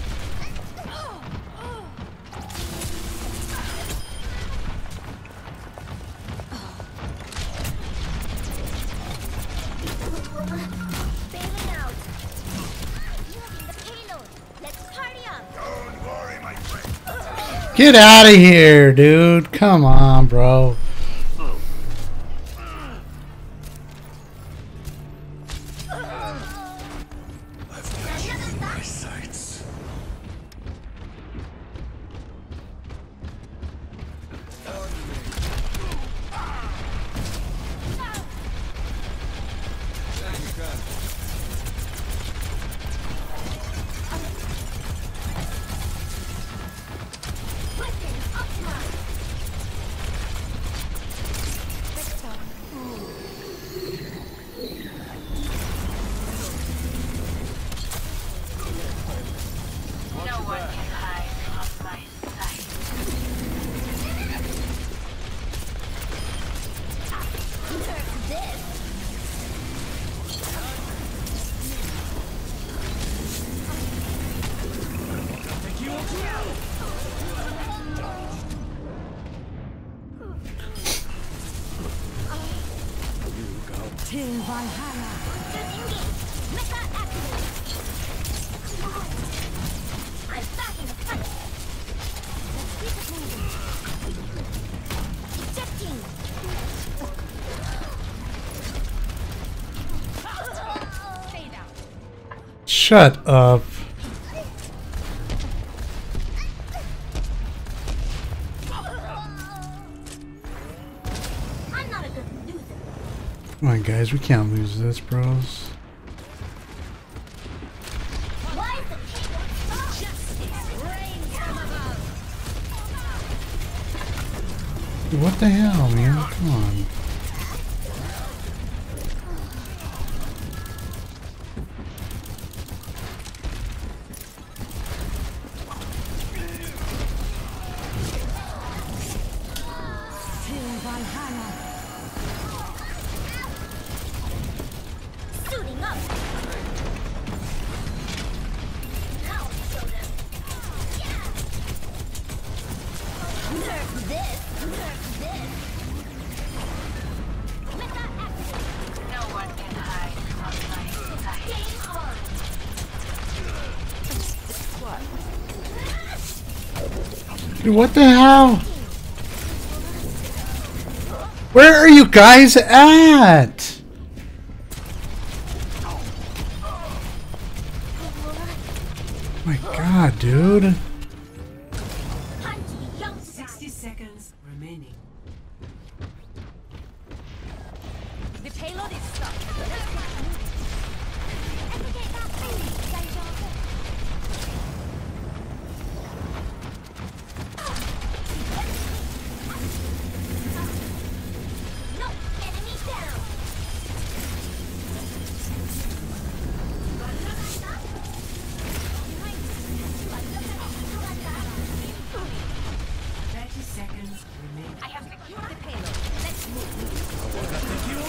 Bailing out. Using the payload. Let's party up. Don't worry, my friend. Get out of here, dude. Come on, bro. I've got you in my sights. Weapons optimized. No one can hide from my sight. Nerf this. Team Valhalla. Boosters engaged. Mega activated. Come on. I'm back in the fight. Let's keep it moving. Ejecting. Fade out. Shut up. I'm not a good loser. Come on, guys. We can't lose this, bros. Why is the payload stop? Justice reigns from above. What the hell, man? Come on. Dude, what the hell? Where are you guys at? Oh my god, dude. 60 seconds remaining. The payload is stuck. Aggregate that thing. Deja vu. No, enemy down. Seconds remaining. I have secured the payload. Let's move.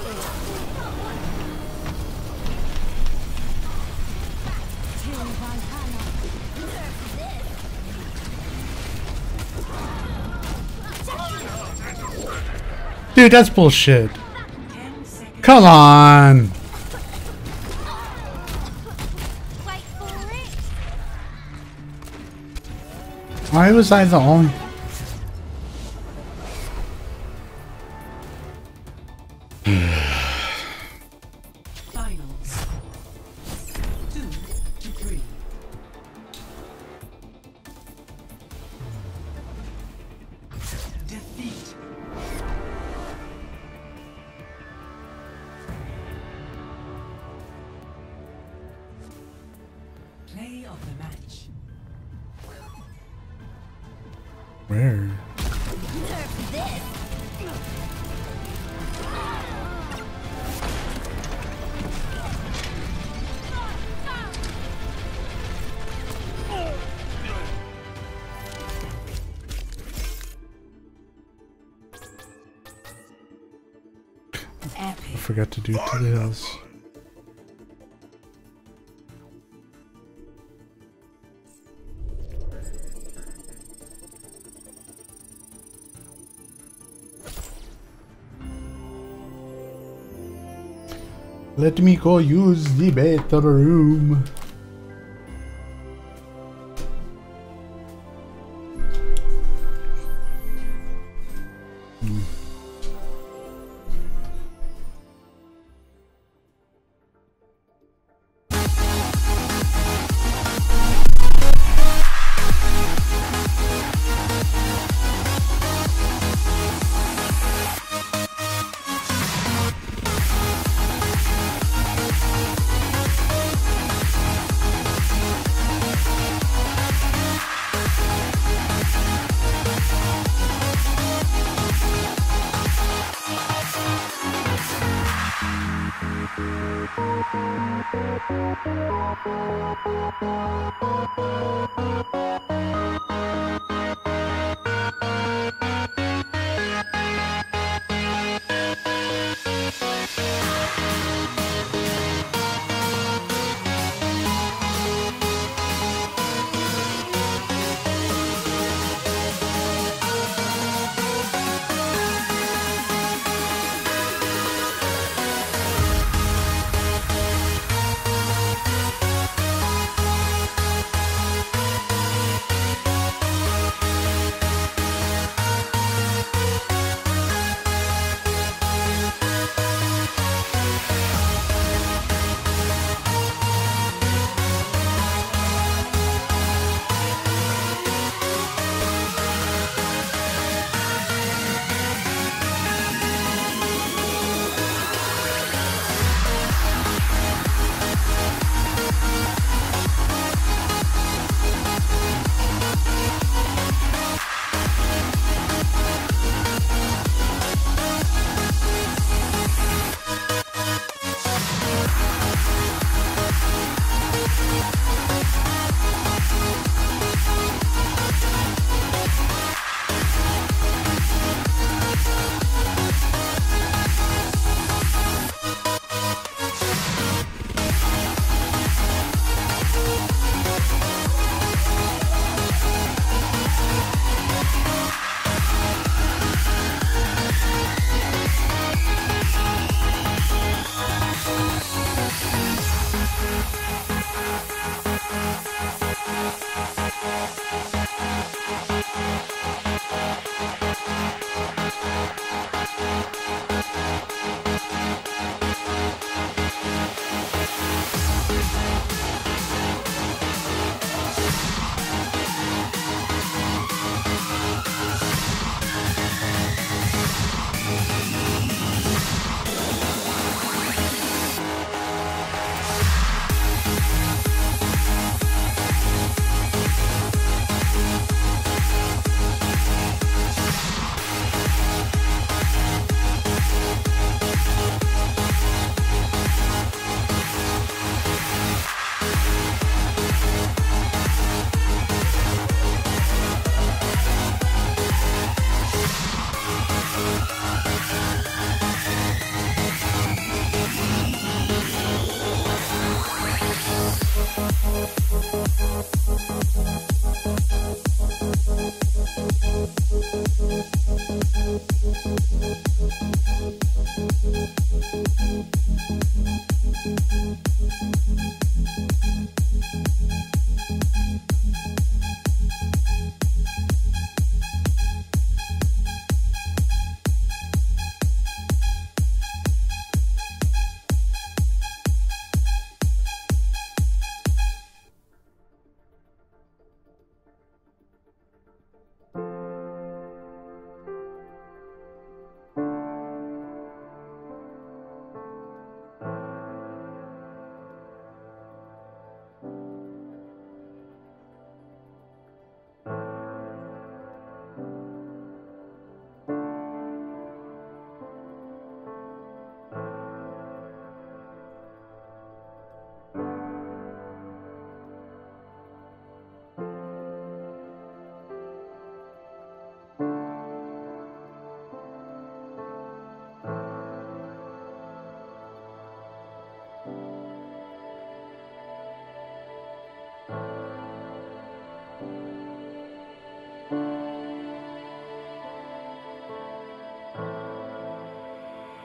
Dude, that's bullshit. 10 seconds. Come on. Wait for it. Why was I the only... Finals. 2 to 3. Defeat. Play of the match. Where? Nerf this. I forgot to do to the hills. Let me go use the bathroom.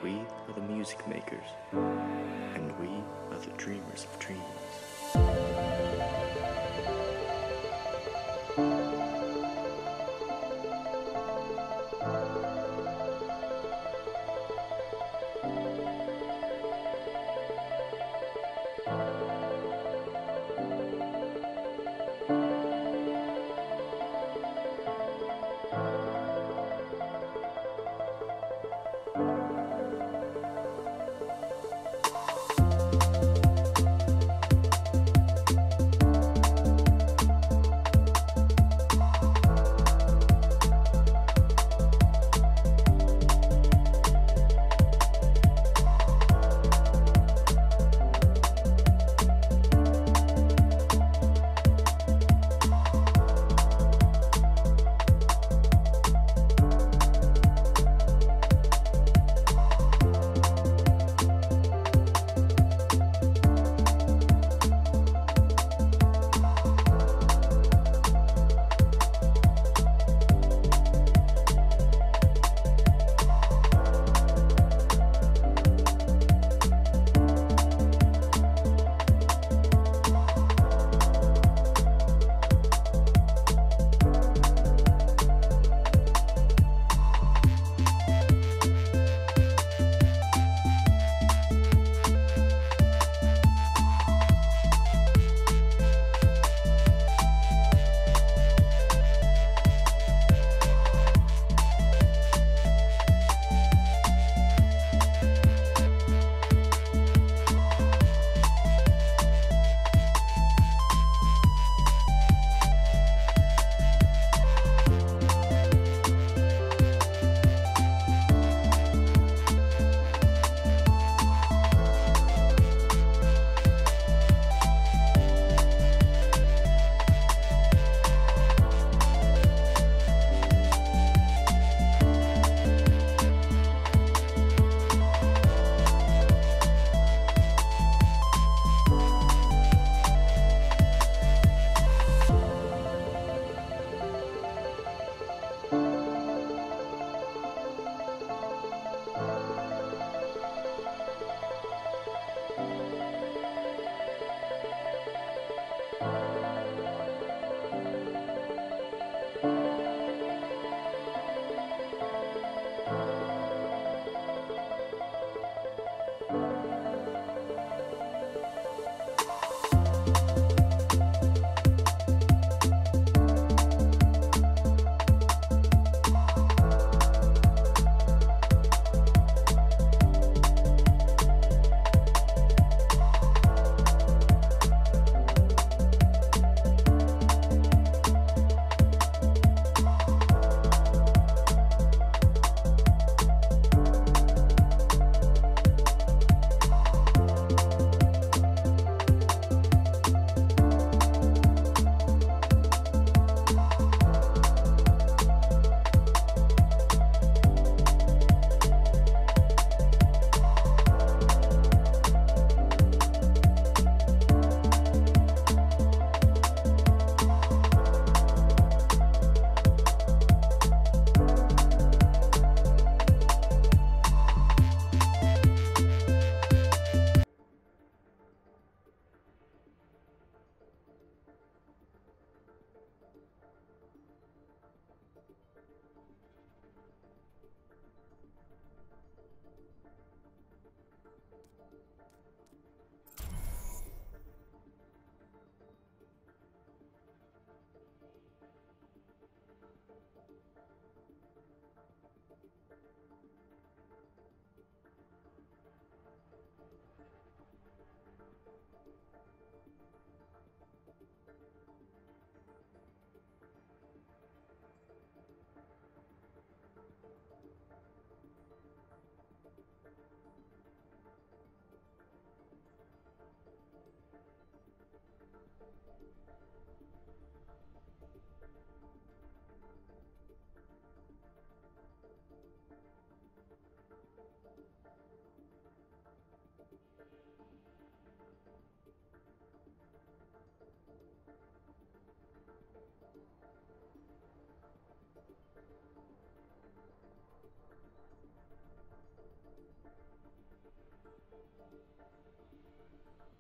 We are the music makers, and we are the dreamers of dreams.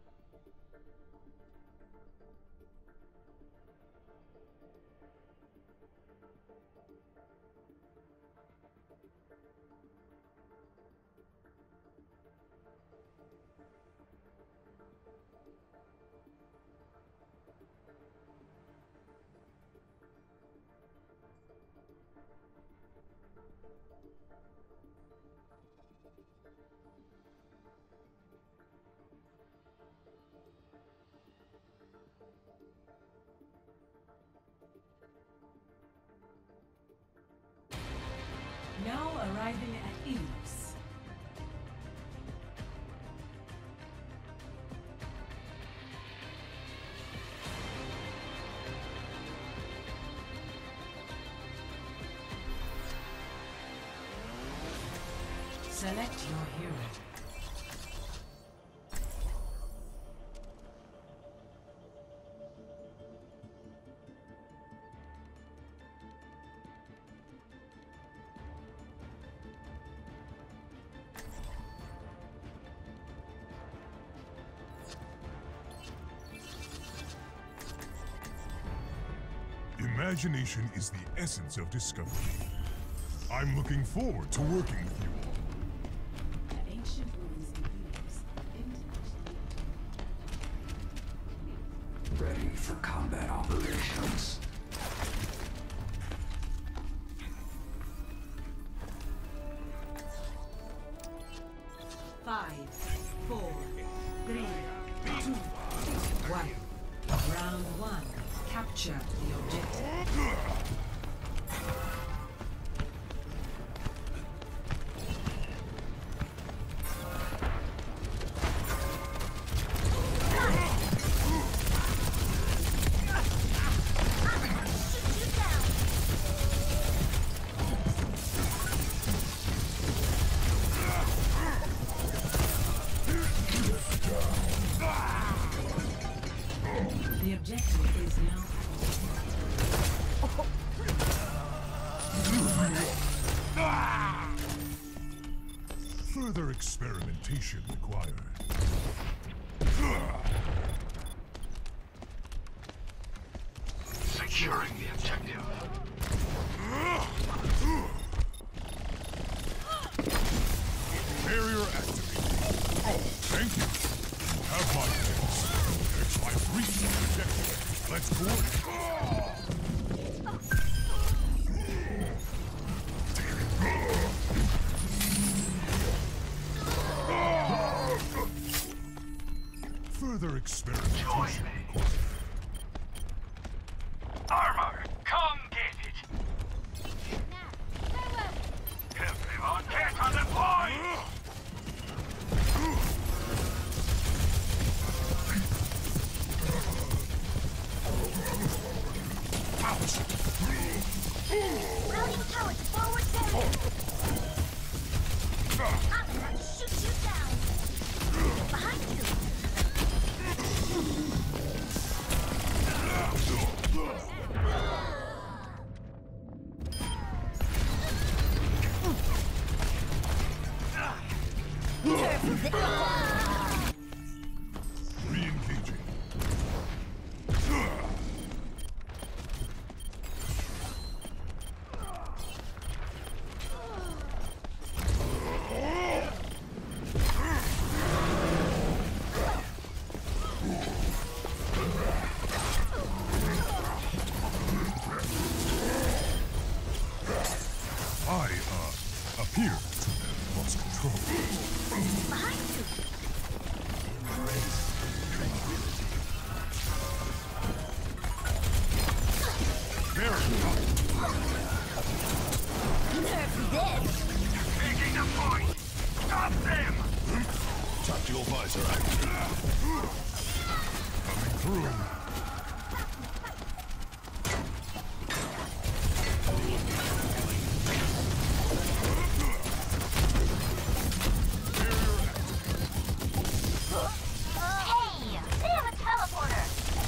Now arriving at Eos. Select your hero. Imagination is the essence of discovery. I'm looking forward to working with you all. The ancient ruins in Eos. Ready for combat operations. Five, 4, 3, 2, 1. Round 1. Capture the objective. The objective is now. Further experimentation required. Securing the objective. Barrier activated. Oh, thank you. You have my thanks. I've reached the objective. Let's go. Further experimentation required. Armor, come get it! Everyone get on the point! Routing tower to forward barrier. I'm gonna shoot you down. Behind you. Re-engaging. I, appear to have lost control. Behind you. Very good. Nerf this. Taking the point! Stop them! Tactical visor active. Coming through. Hey, they have a teleporter.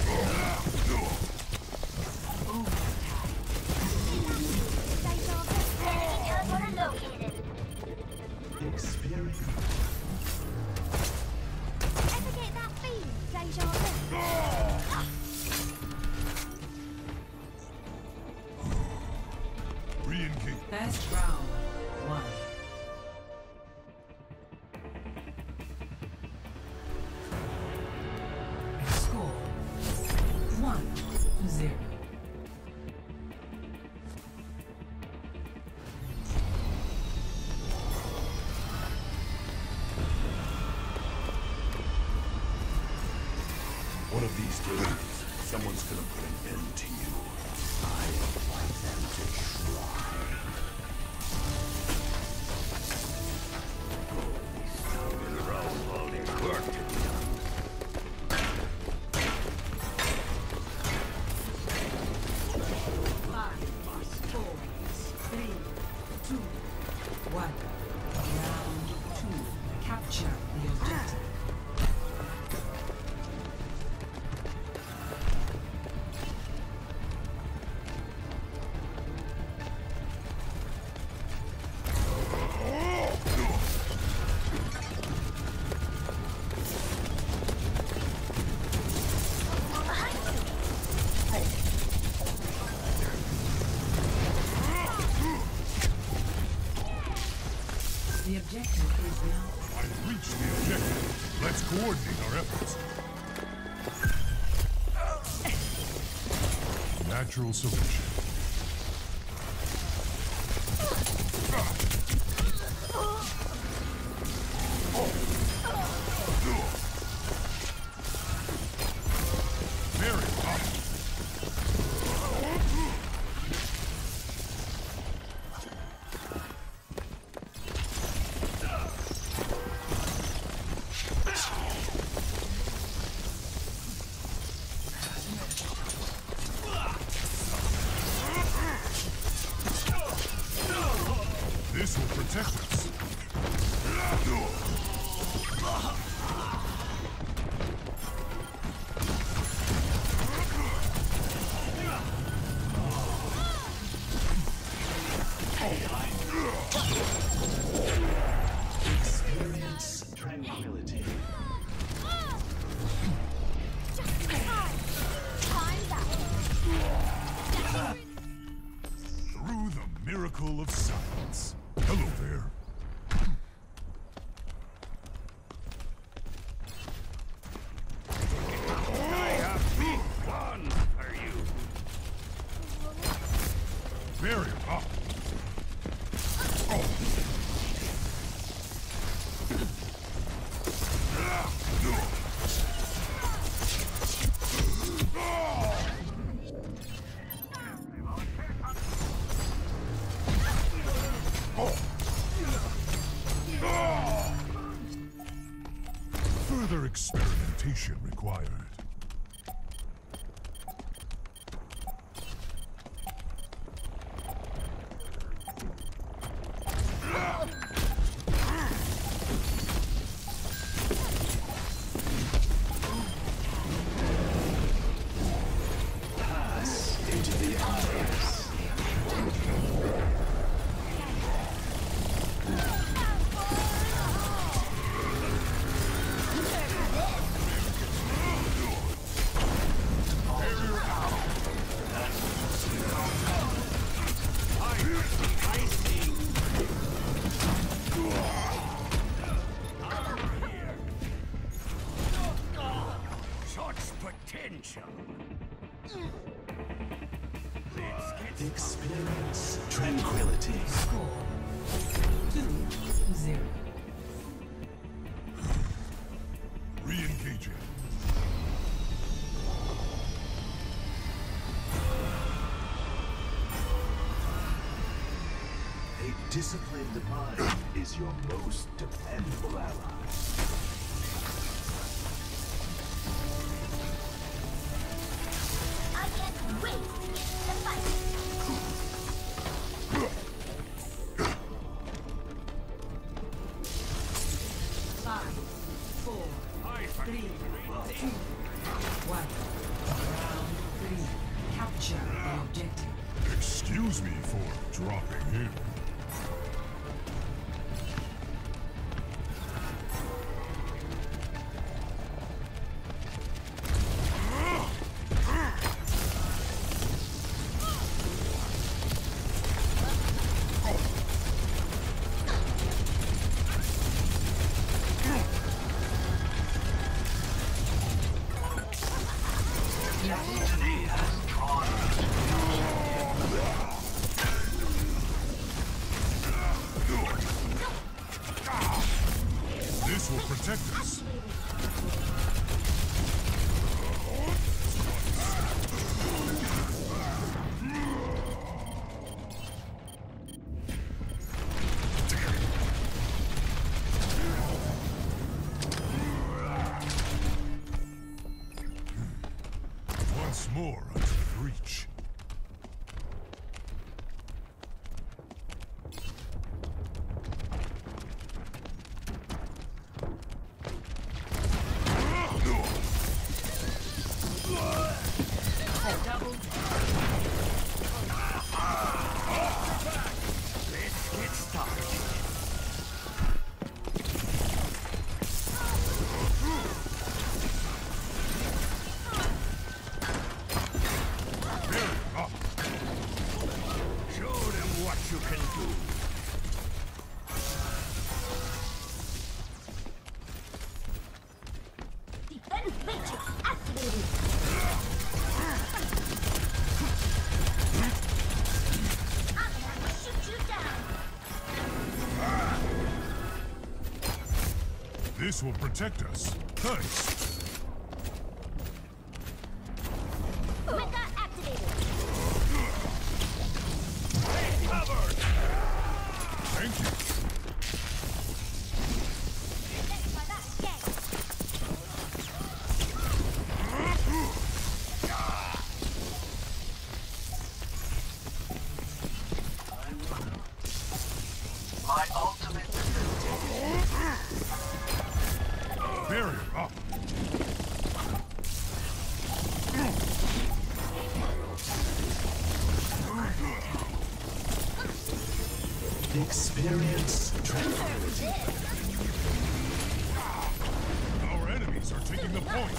Enemy teleporter located. Experience. get that feeling, deja vu? Re-engage. First round, 1. Score 1-0. One of these days, someone's gonna put an end to you. I would like them to try. There are loading work to be done. Five, 4, 3, 2, 1. Round 2. Capture the objective. The objective is now. I've reached the objective. Let's coordinate our efforts. Natural solution. Very hot. This will protect us. Experience tranquility. Just in time. Time's up. Through the miracle of science. Hello there. I have big plans for you. Very hot. Further experimentation required. Pass into the eyes. Such potential. Let's get Experience tranquility. Score 2-0. Re-engaging. A disciplined mind is your most dependable ally. I can't wait to get to the fight. 5, 4, 3, 2, 1. Round 3. Capture the objective. Excuse me for dropping in. This will protect us. Once more under the breach. Let's get started. Show them what you can do. Defense matrix activated. I'm gonna shoot you down. This will protect us. Nice. Mecha activated. Covered. Thank you. That's my last gang. My ultimate Barrier up. Experience tranquility. Our enemies are taking the point.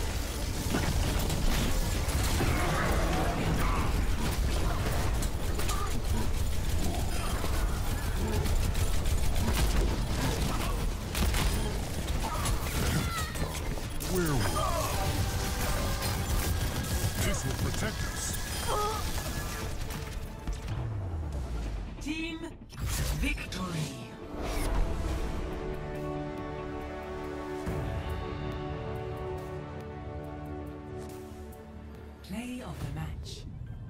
Werewolf. This will protect us. Team victory. Play of the match.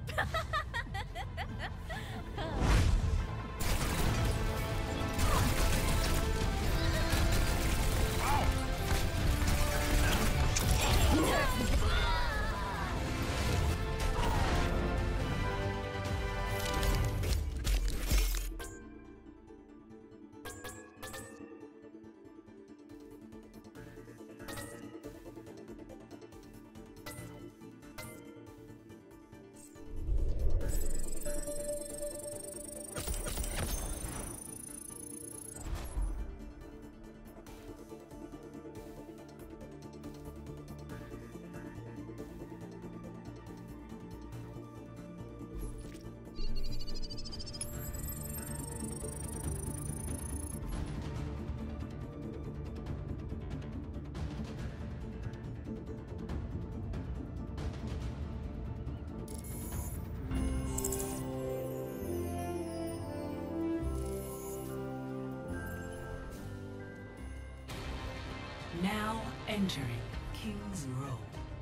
Now entering King's Row.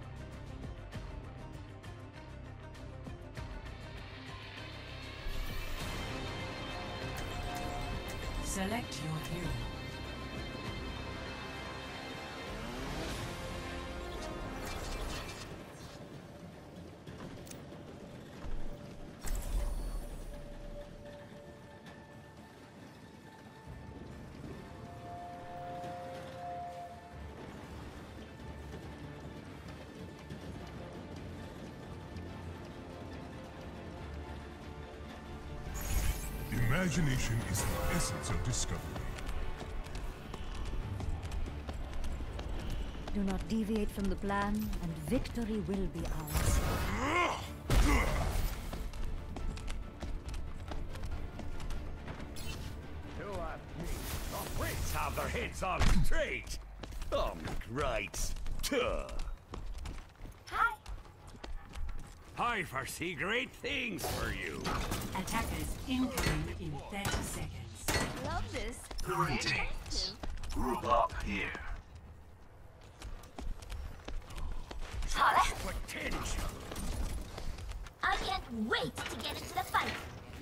Select your hero. Imagination is the essence of discovery. Do not deviate from the plan, and victory will be ours. The Brits have their heads on straight. Right. I foresee great things for you. Attackers incoming in 30 seconds. Love this. Greetings. Group up here. Potential. I can't wait to get into the fight.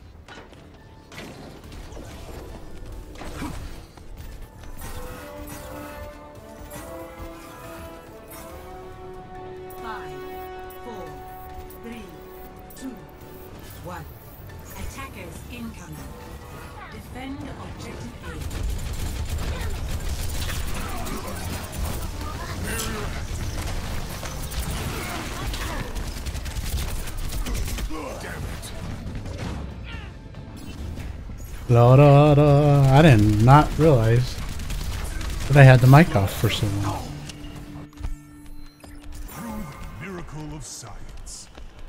Five, 4, 3, 2, 1. Attackers incoming. Defend objective A. La, da, da. I did not realize that I had the mic off for so long. Through the miracle of science.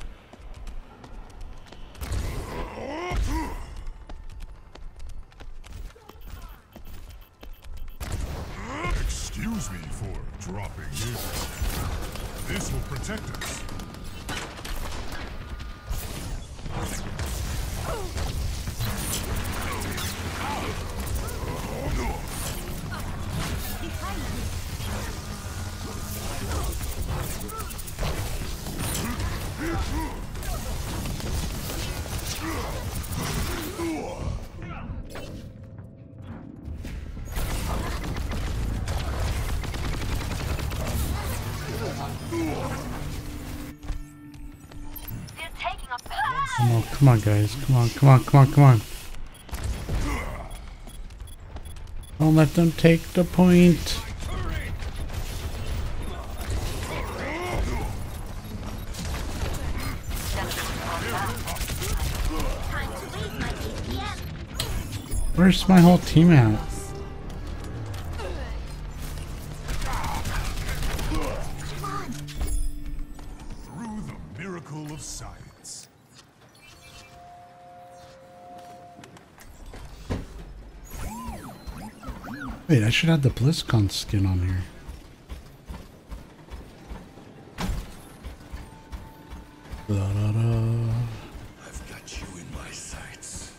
Excuse me for dropping in. This will protect us. Come on, guys. Come on. Don't let them take the point. Where's my whole team at? Through the miracle of science. Wait, I should have the BlizzCon skin on here. Da, da, da. I've got you in my sights.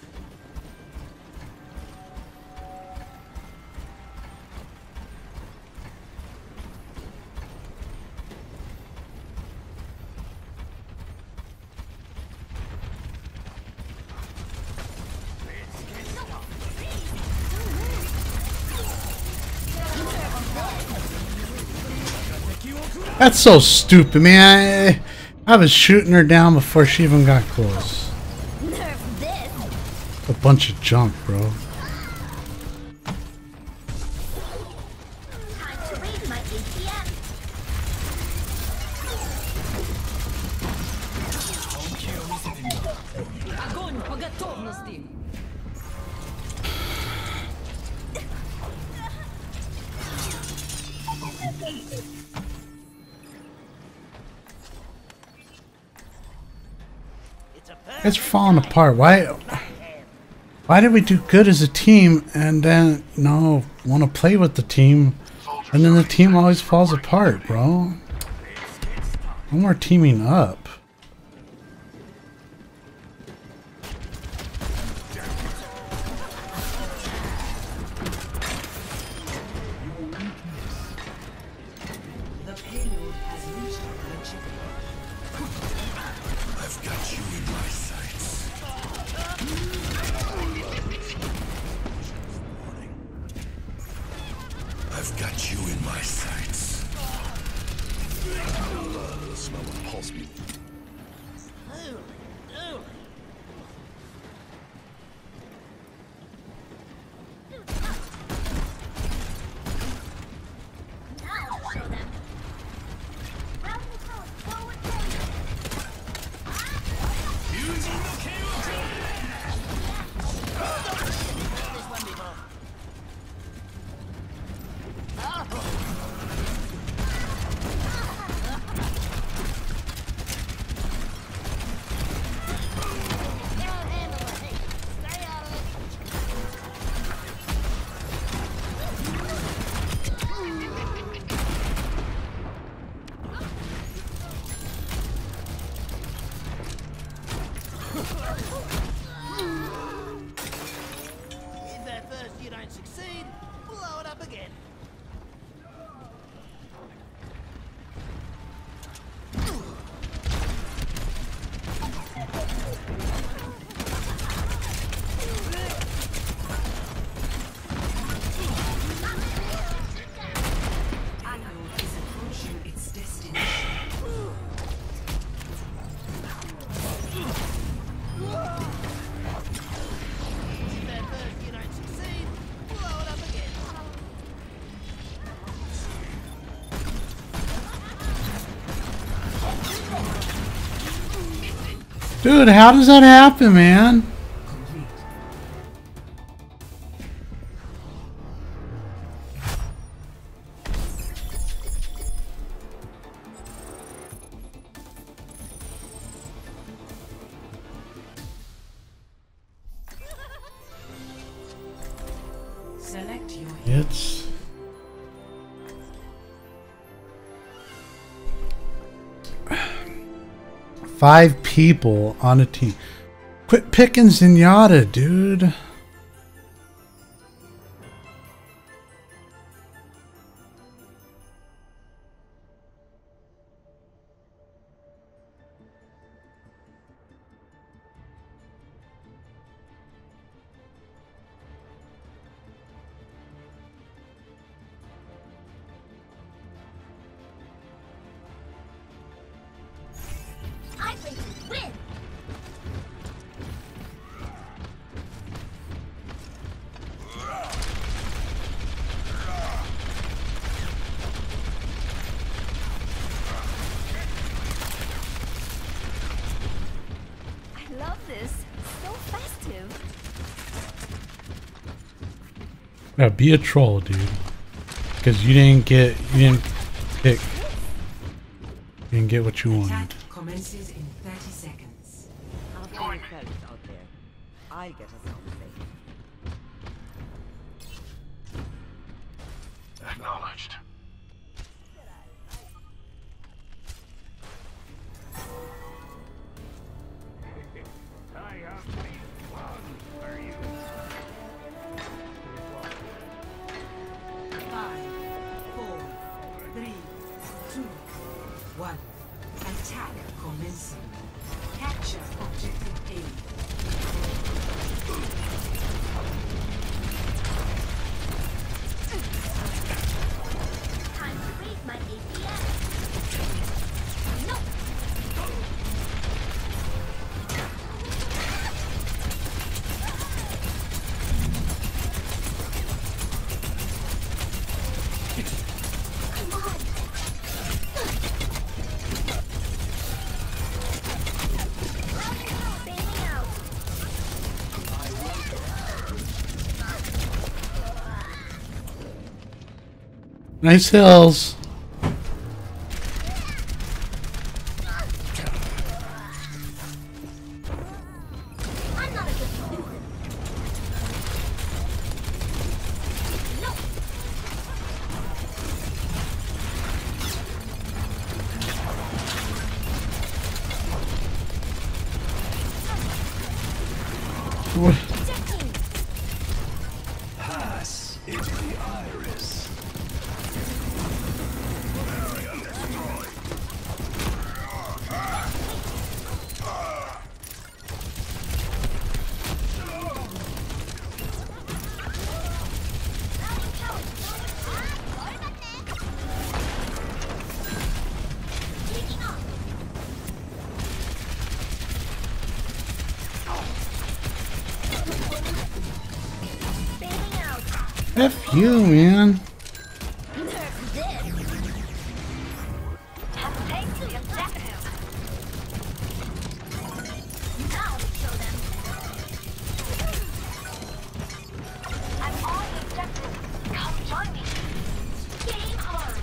That's so stupid, man. I was shooting her down before she even got close. Nerf this. A bunch of junk, bro. Time to raise my ATM. Огонь по готовности! It's falling apart. Why did we do good as a team and then want to play with the team and then the team always falls apart, bro? No more teaming up. The payload has reached the chip. I've got you in my sights. I've got you in my sights. Smell the pulse beat. Now I'll show them. Round the code, forward again. Dude, how does that happen, man? Select your It's 5 people on a team. Quit picking Zenyatta, dude. I think we win. I love this. So festive. Yeah, be a troll, dude. Because you didn't pick. You didn't get what you wanted. attack commences in 30 seconds. After you felt out there, I'll get us home safe. Acknowledged. I have one for you. 5, 4, 3, 2, 1. Attack commencing. Capture objective A. Time to raise my APS. No. Come on. Bailing out. Nice hills. I'm not a good citizen. No. What? Protecting. Pass into the iris. Taking off. Bailing out. F you, man. Nerf this. Take the objective. Now show them. I'm on the objective. Come join me. Game on.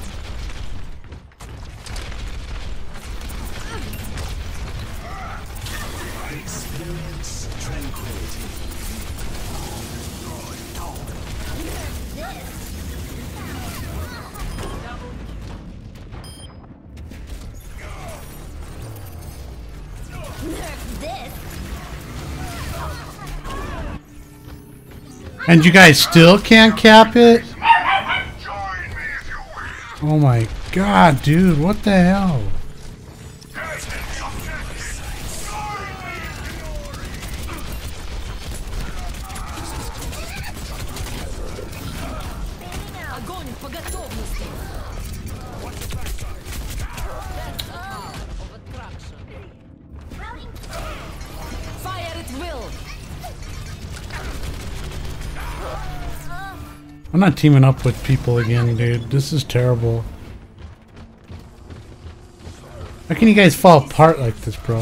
Experience tranquility. Nerf this. Nerf this. And you guys still can't cap it? Oh my god, dude, what the hell? Огонь по готовности. Fire at will. I'm not teaming up with people again, dude. This is terrible. How can you guys fall apart like this, bro? I'm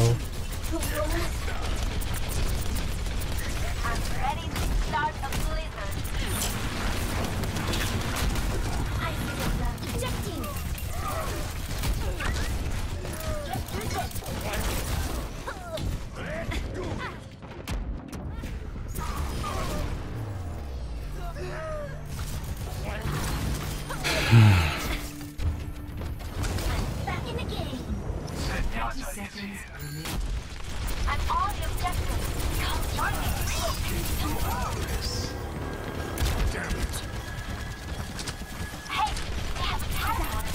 ready to start a blizzard. Ejecting. Back in the game. 30 seconds remaining. I'm on the objective. Come join me. Hey, they have a tower on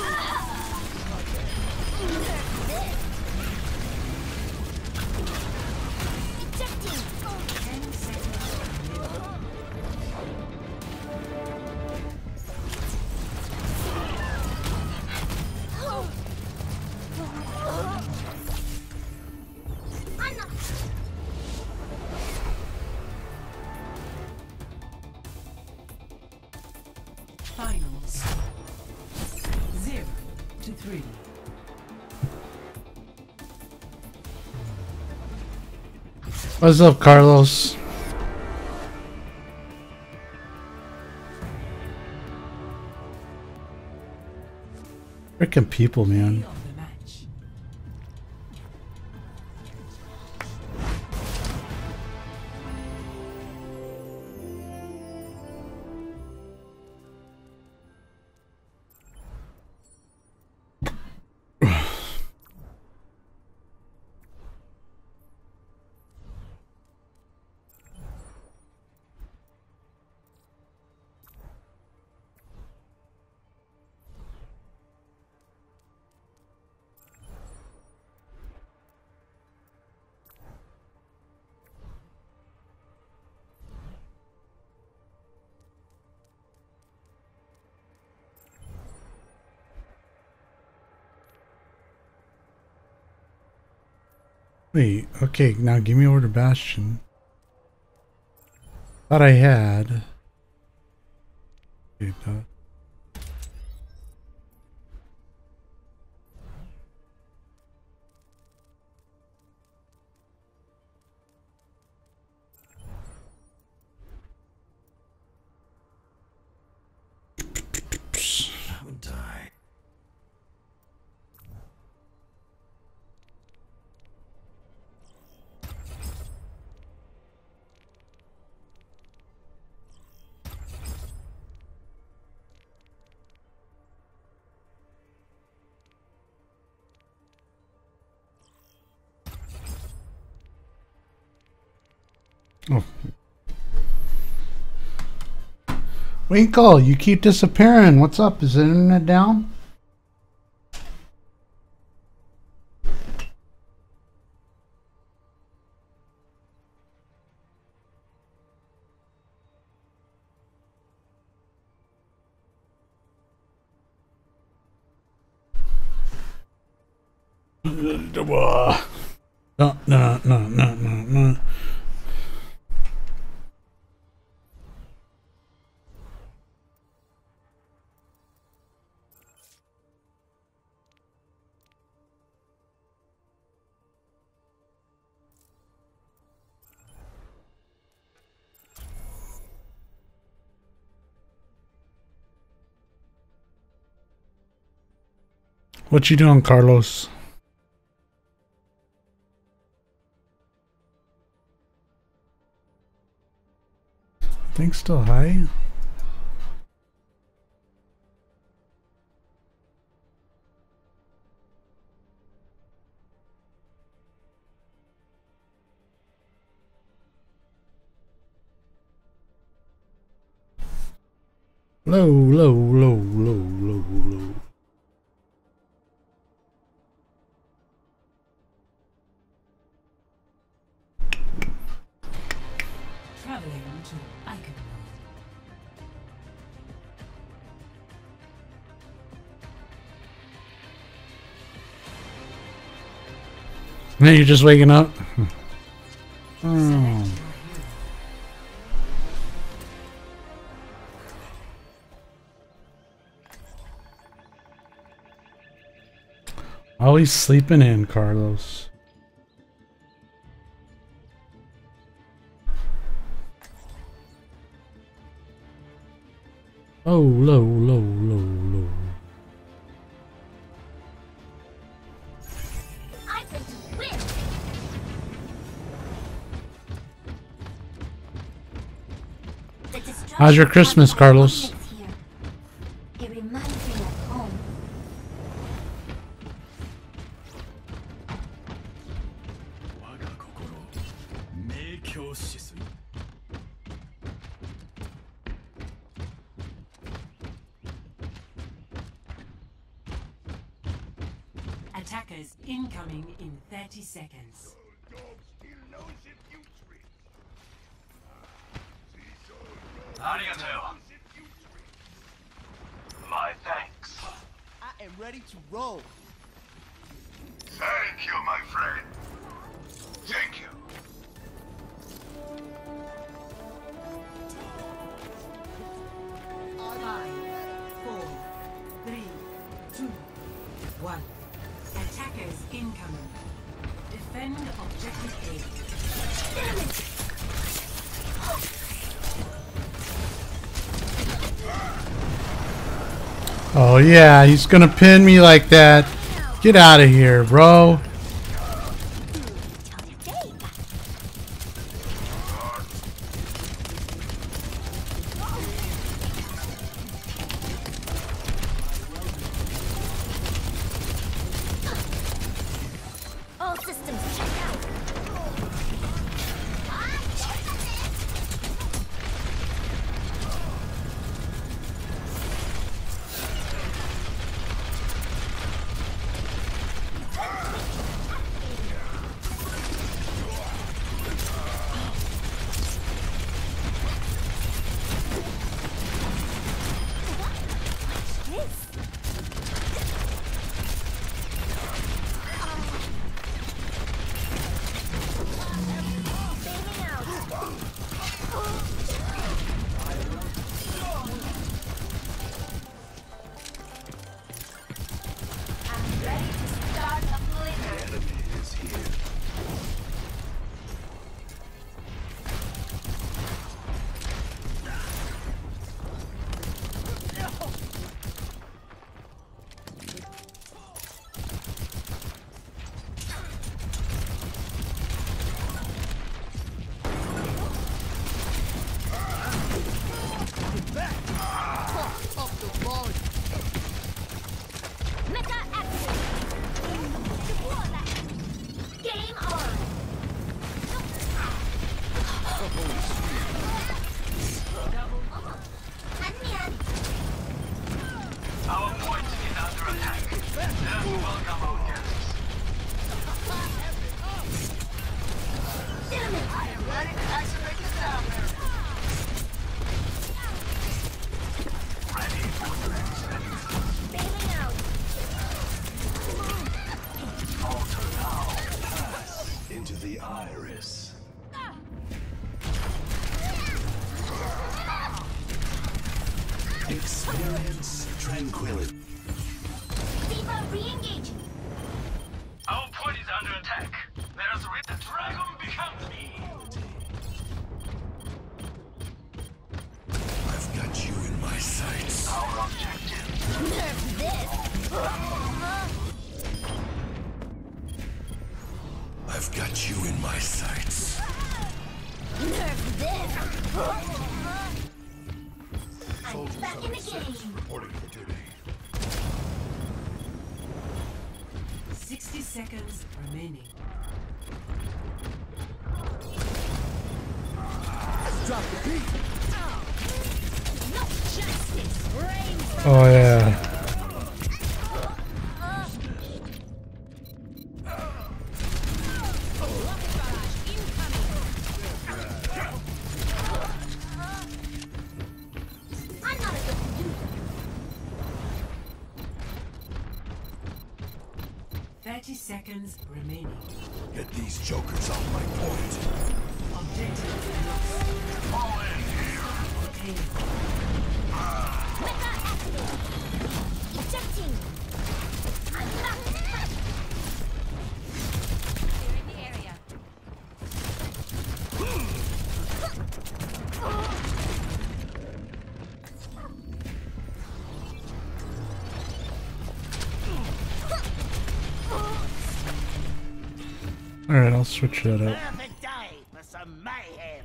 Ejecting. 10 seconds remaining. I'm not. Finals. 0-3. What's up, Carlos? Freaking people, man. Of the match. Wait, okay, now give me Order Bastion. Thought I had. Okay, no. Haven't I? Oh. Winkle, you keep disappearing. What's up? Is the internet down? No. What you doing, Carlos? Things still high? Low, low, low, low, low, low. Traveling to Icon. Man, you're just waking up. Oh. Always sleeping in, Carlos. Oh, low, low, low, low. I think to win. The destruction How's your Christmas, of my Carlos? opponents here. It reminds me of home. Attackers incoming in 30 seconds. My thanks. I am ready to roll. Thank you, my friend. Thank you. Five, 4, 3, 2, 1. Attackers incoming. Defend objective A. Oh yeah, he's gonna pin me like that. Get out of here, bro. All systems check out. Experience tranquility. Viva, re-engage. Our point is under attack. Let us rid the dragon becomes me. I've got you in my sights. Our objective. Nerf this. I've got you in my sights. Nerf this. I'm back in the game. Reporting for duty. 60 seconds remaining. Drop the beat. No Oh yeah. I'm not a good user. 30 seconds remaining. Get these jokers off my point. Objective lost. Fall in here. Mecha activate. Ejecting. I'm back. Clear in the area. Alright, I'll switch that up. Perfect day for some mayhem.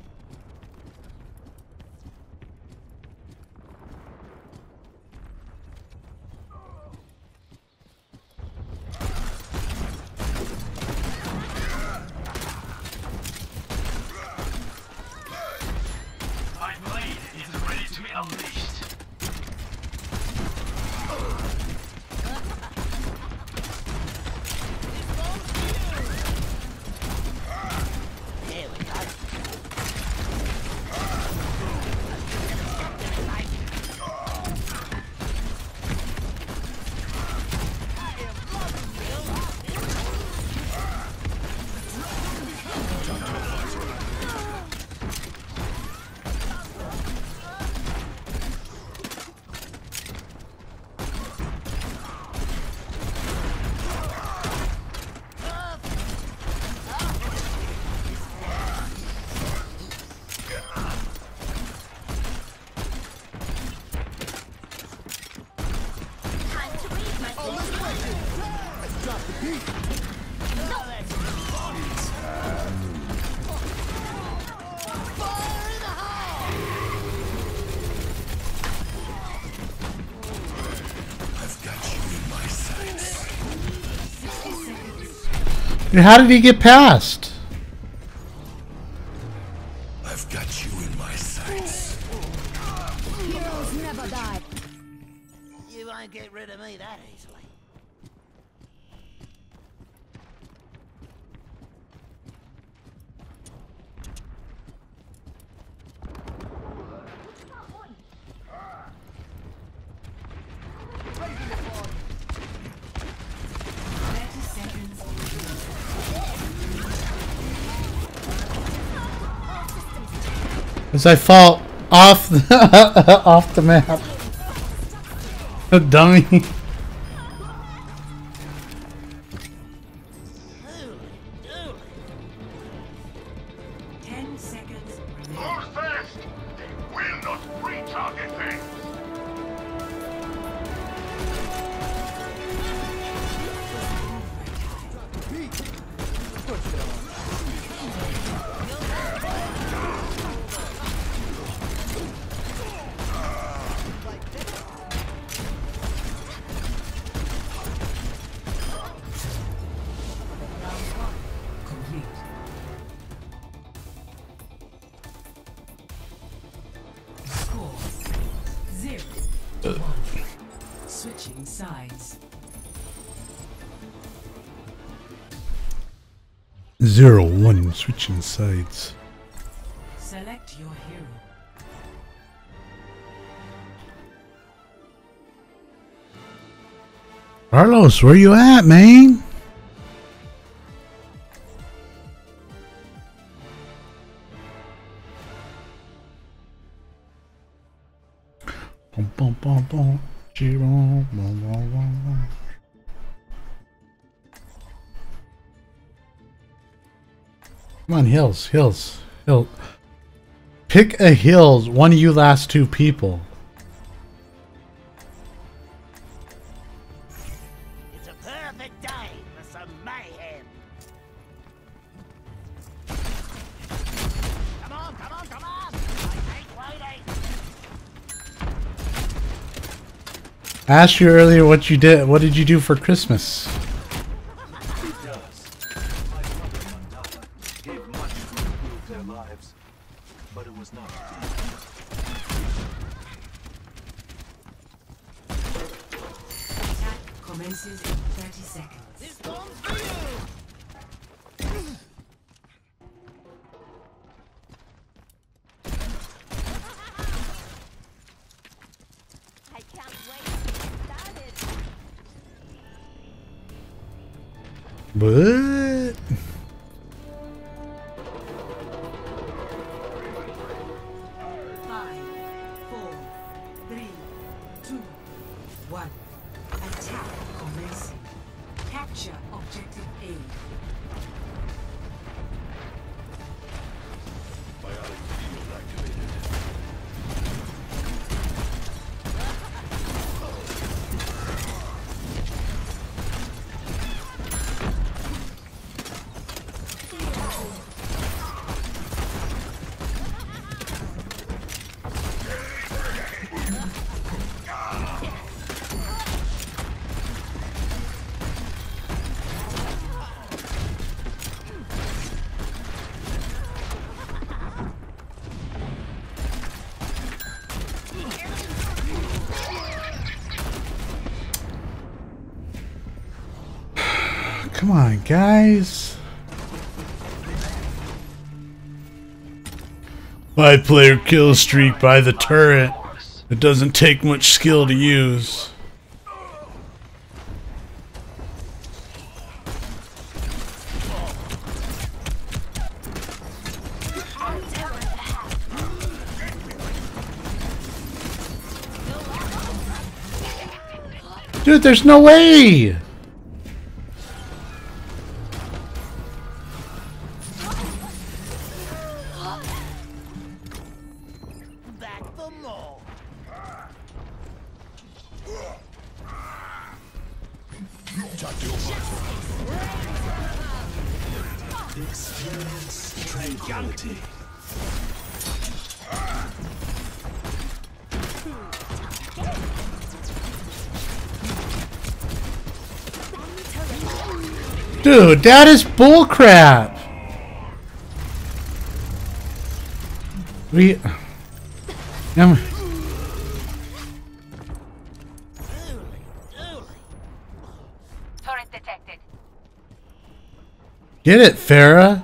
My blade is ready to be unleashed. Here we go. Time to read my I've got you in my sights. Dude, how did he get past? I've got you in my sights. heroes never die. You won't get rid of me that easily. As I fall off the, off the map. Dummy. Ooh, ooh. 10 seconds remaining. Move fast. They will not retarget things. Complete. Score 0-1. Switching sides. 0-1 switching sides. Select your hero. Carlos, where you at, man? Bum, bum, bum, bum. Bum, bum, bum, bum. Come on, Hills, Hills, Hill. Pick a Hills, one of you last two people. It's a perfect day for some mayhem. Come on, come on, come on! I ain't waiting. I asked you earlier what you did. What did you do for Christmas? Gave much to improve their lives, but it was not. commences in 30 seconds. This bomb's for you! I can't wait to get started. What? Five, four, three, two, one. Attack commencing. Capture objective A. Biotic field activated. Come on, guys. 5-player kill streak by the turret. It doesn't take much skill to use. Dude, there's no way! Back for more. Experience tranquility. Dude, that is bullcrap! Turret detected. Get it, Farah?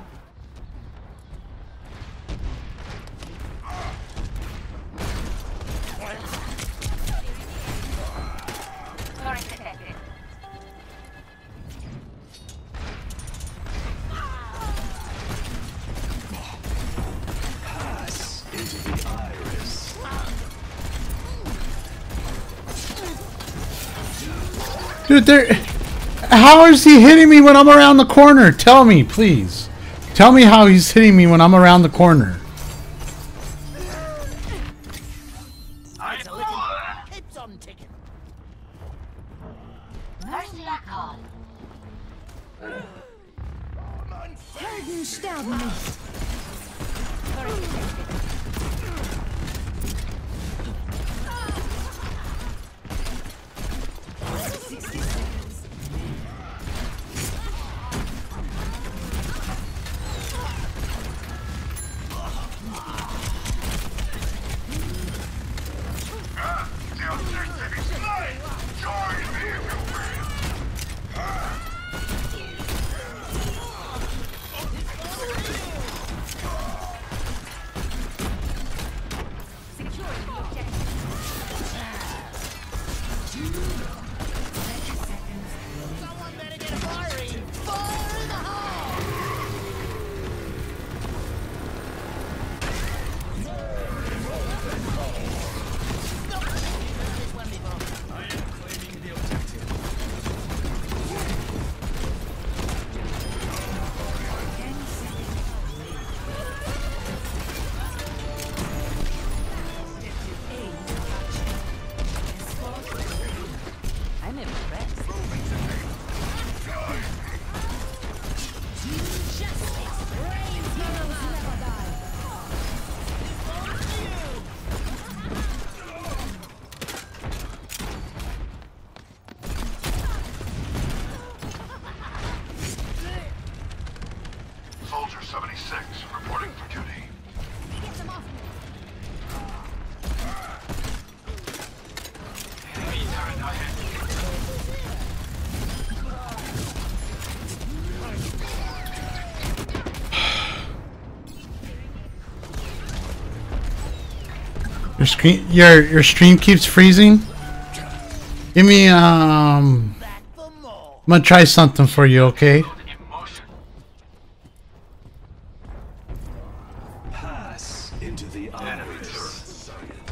Turret detected. Pass into the iris. Dude, how is he hitting me when I'm around the corner? Tell me, please. Tell me how he's hitting me when I'm around the corner. Keeps on ticking. Mercy call. Turret detected. Securing the objective. Someone better get firing. Fire in the hole! This one before. I am claiming the objective. I'm impressed. Soldier 76 reporting for duty. Get them off me. Enemy turret ahead. Your stream keeps freezing. Give me I'm gonna try something for you, okay? Pass into the iris.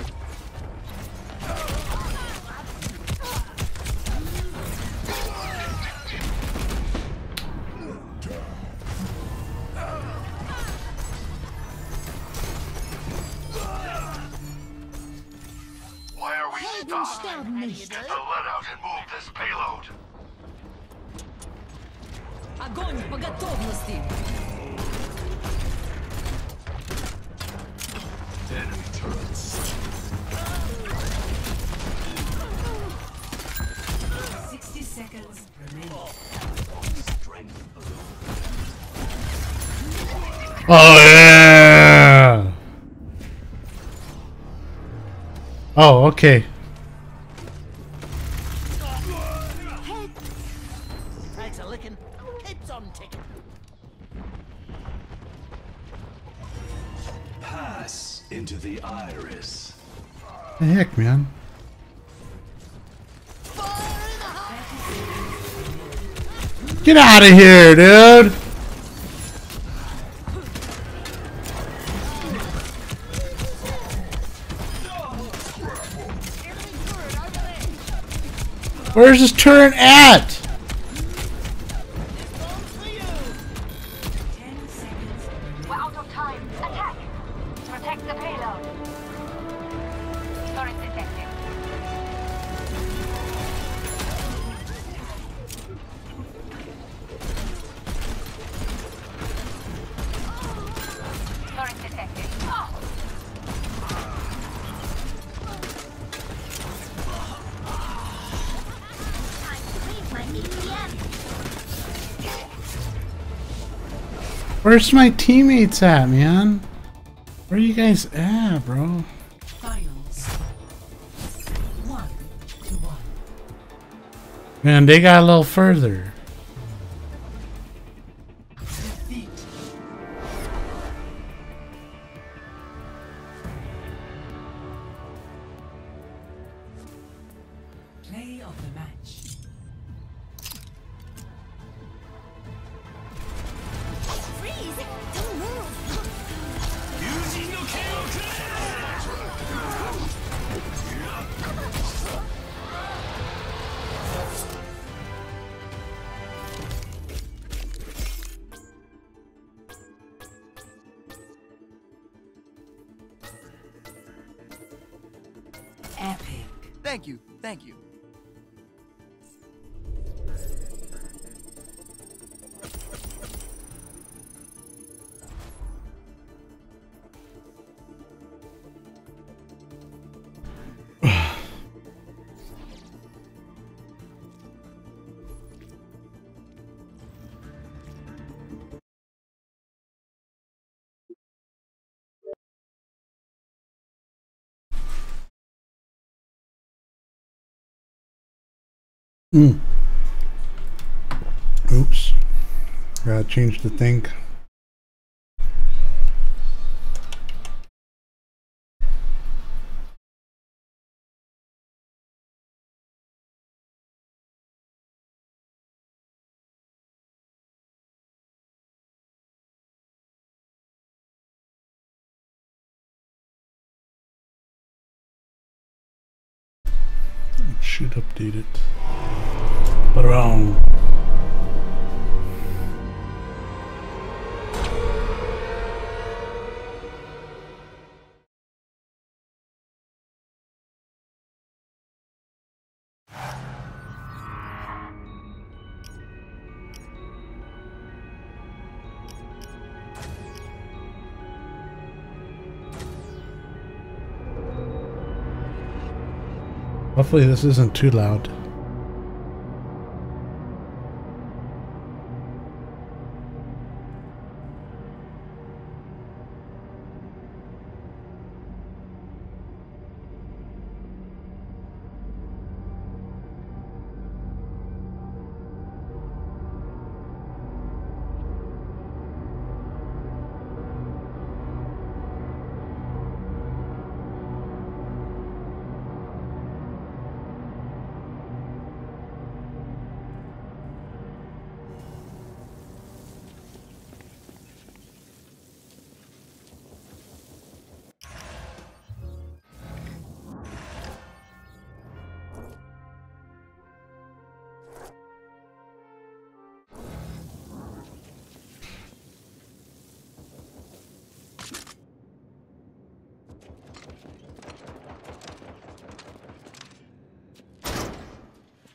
Why are we stopped? Get the lead out and move this payload. Огонь по готовности! Enemy turrets. 60 seconds remaining. Oh yeah. Oh, okay. Thanks a licking. Heads on ticket. Pass into the iris. The heck, man. Get out of here, dude. Where's this turret at? 10 seconds. We're out of time. Attack! Protect the payload. Turret detected. Turret detected. Where's my teammates at, man? Where are you guys at, bro? Finals. 1-1. Man, they got a little further. Defeat. Play of the match. Freeze! Don't move! Epic. Thank you. Thank you. Oops. Gotta change the thing. It should update it. But wrong. Hopefully this isn't too loud.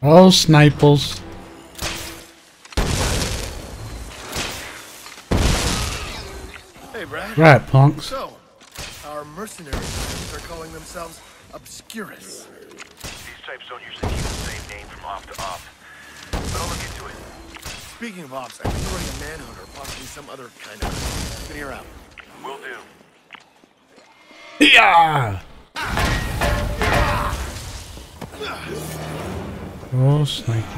Oh, snipers. Hey, Brad. Right, punks. So, our mercenary friends are calling themselves Obscurus. These types don't usually keep the same name from off to off. But I'll look into it. Speaking of ops, I think running a manhunt or possibly some other kind of. Keep an ear out. Will do. Yeah. Oh, snaky.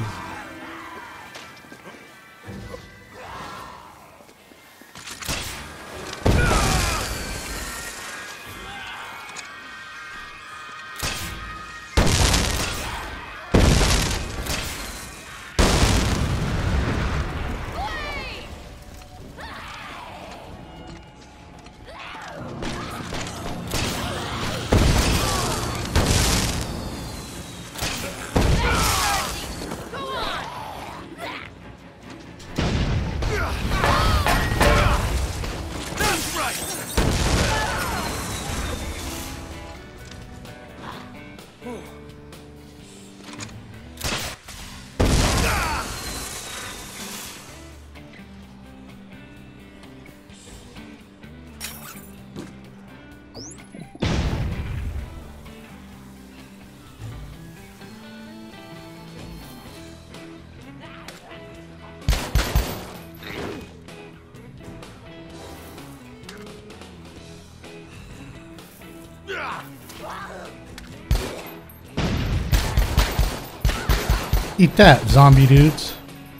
Eat that, zombie dudes.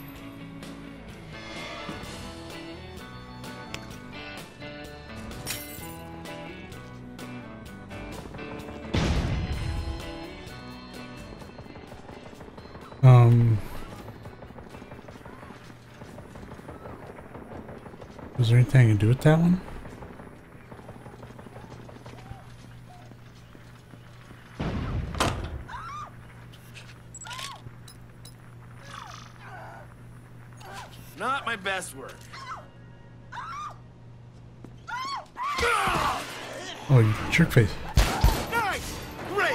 Was there anything I can do with that one? Not my best work. Oh, you jerk face. Nice! Great!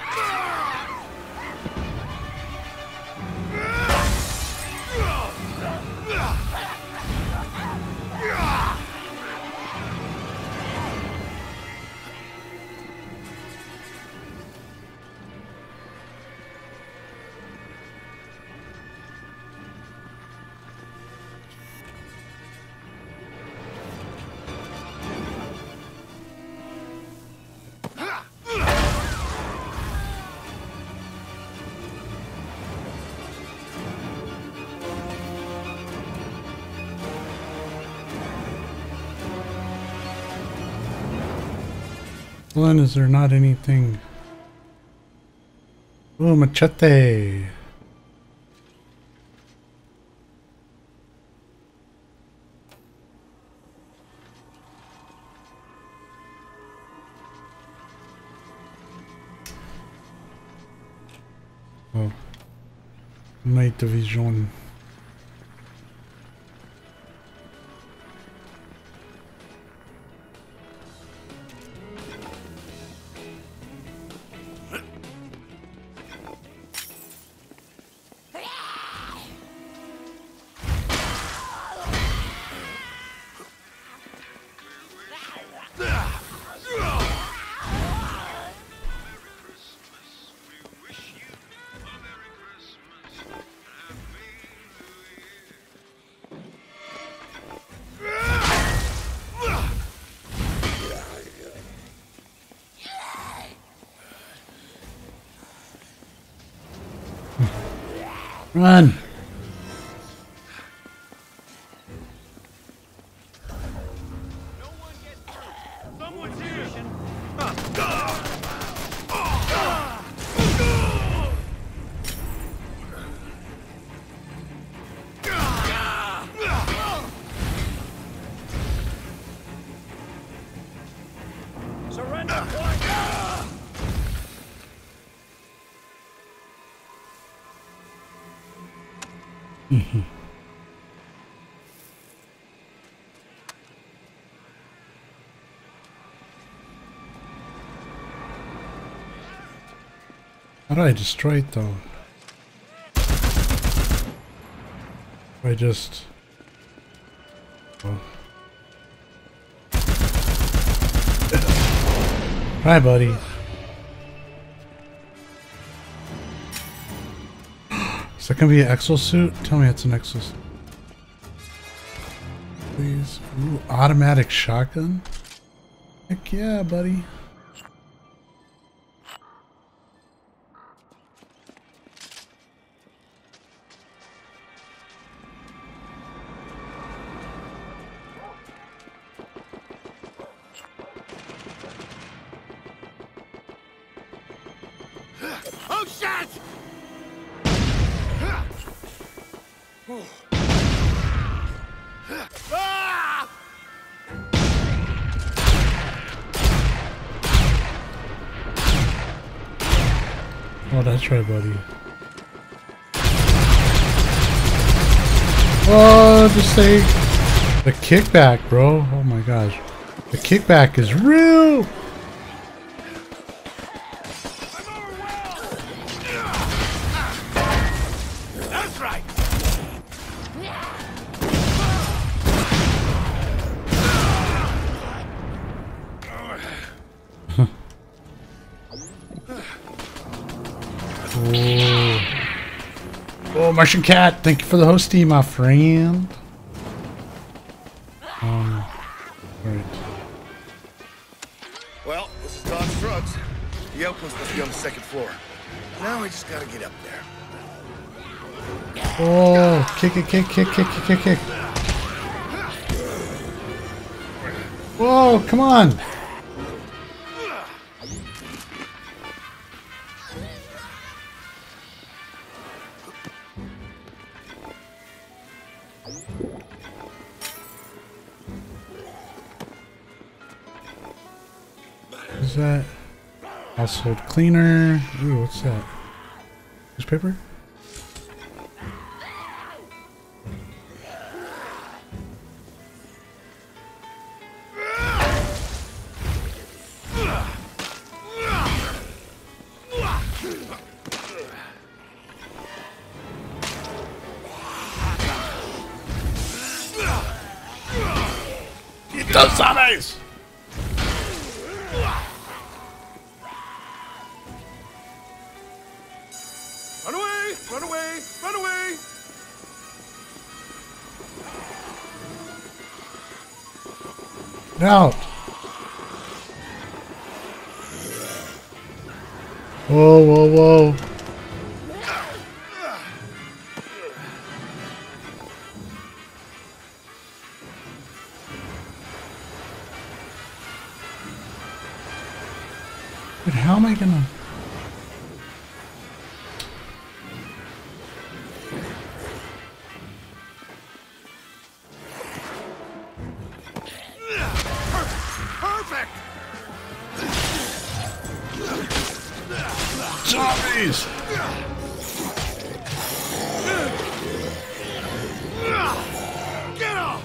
Well, then, is there not anything? Oh, machete. Oh, Night Division. Run! How do I destroy it though? I just... Oh. Hi, buddy. Is that gonna be an exosuit? Tell me it's an exosuit. Please. Ooh, automatic shotgun? Heck yeah, buddy. Oh shit! Ah! Oh, that's right, buddy. Oh, just say the kickback, bro. Oh my gosh. The kickback is real. That's right. Oh, Martian Cat, thank you for the hosting, my friend. Right. Well, this is Don's drugs. The outpost must be on the second floor. Now we just gotta get up there. Oh, kick it, kick, kick, kick, kick, kick, kick. Whoa, come on. What is that? Household cleaner. Ooh, what's that? Newspaper? The zombies! Run away! Run away! Run away! Get out! Whoa, whoa, whoa. But how am I gonna... Perfect! Zombies! Get off!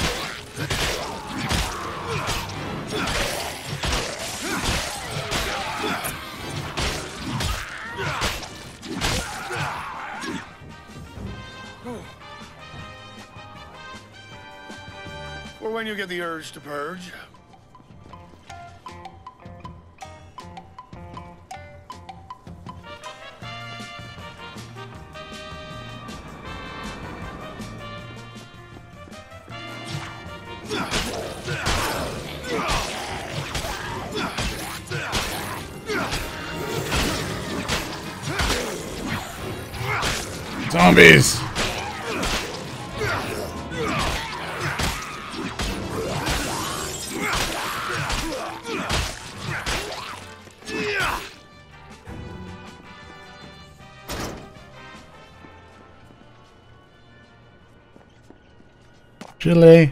Or when you get the urge to purge. Zombies! Chile.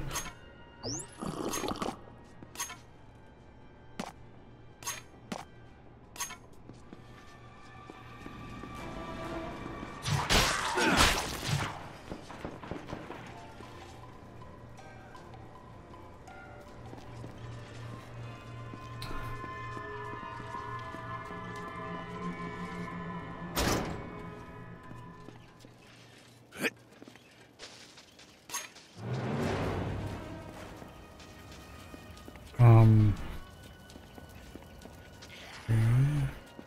Okay.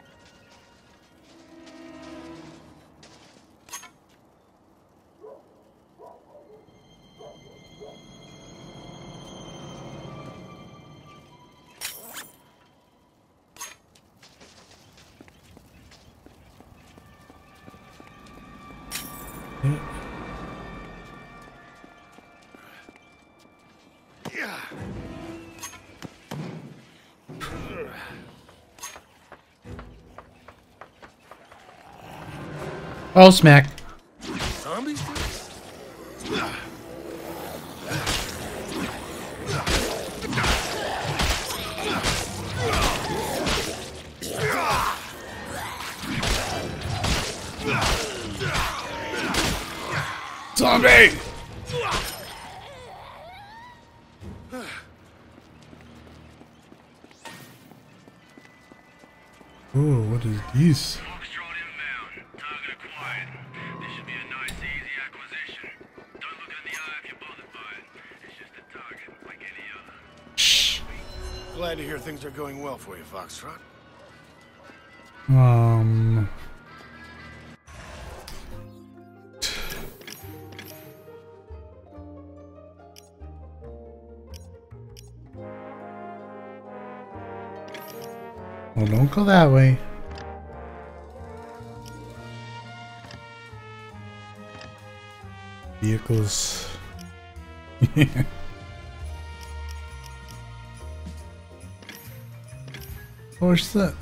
Oh, smack. Zombies? Zombie! Oh, what is this? Foxtrot inbound. Target acquired. This should be a nice, easy acquisition. Don't look it in the eye if you're bothered by it. It's just a target, like any other. Shh. Glad to hear things are going well for you, Foxtrot. Well, don't go that way. Vehicles. What's that?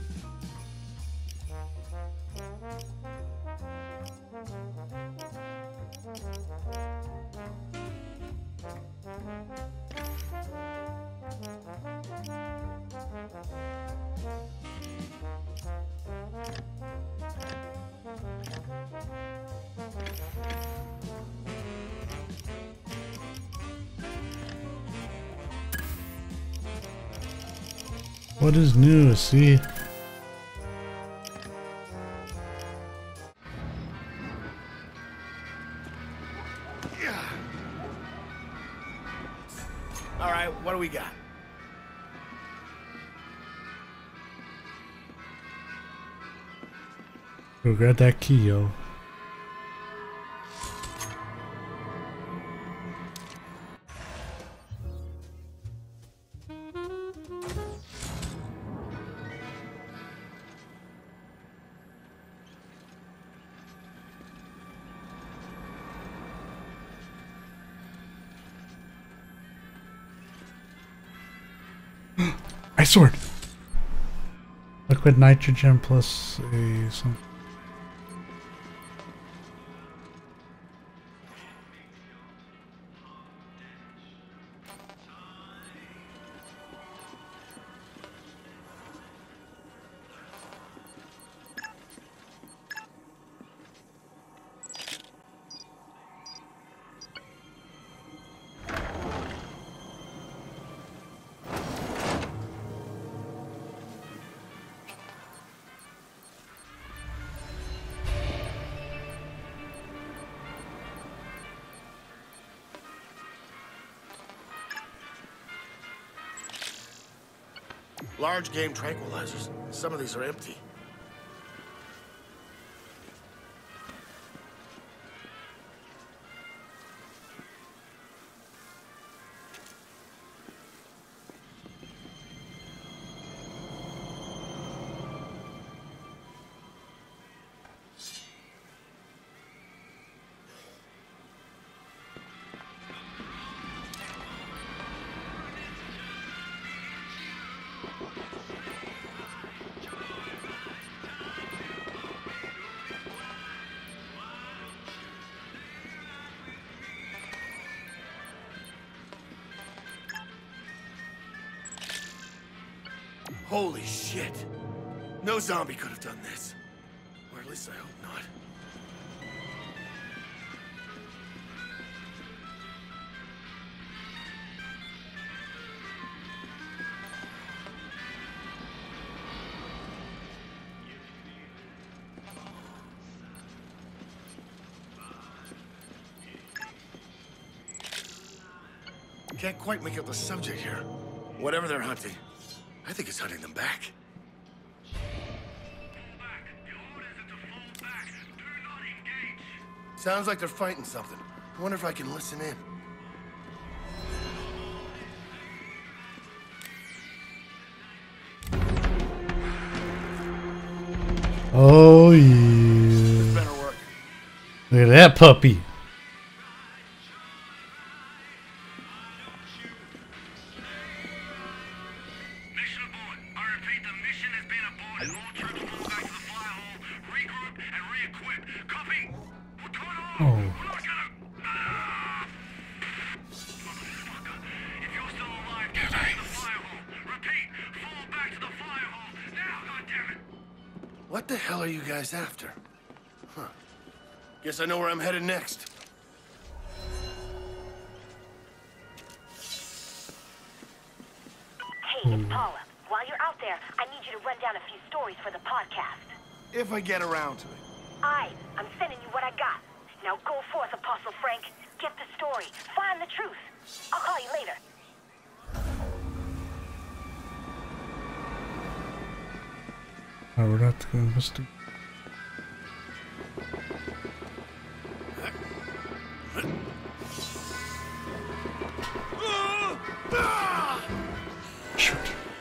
What is new? See? All right, what do we got? Go grab that key, yo. Ice sword. Liquid nitrogen plus a some. Large game tranquilizers. Some of these are empty. Holy shit. No zombie could have done this. Or at least I hope not. Can't quite make out the subject here. Whatever they're hunting, I think it's hunting them back. Sounds like they're fighting something. I wonder if I can listen in. Oh yeah. This better work. Look at that puppy. Mission abort. I repeat, the mission has been aborted. All troops fall back to the fire hall, regroup and re-equip. Copy. What's going on? Oh. We're not gonna. Motherfucker. If you're still alive, get back to the fire hall. Repeat, fall back to the fire hall. Now, goddammit. What the hell are you guys after? Huh. Guess I know where I'm headed next. Hey, it's Paula. While you're out there, I need you to run down a few stories for the podcast. If I get around to it. I'm sending you what I got. Now go forth, Apostle Frank. Get the story. Find the truth. I'll call you later. Oh, we're not going to investigate. Shoot.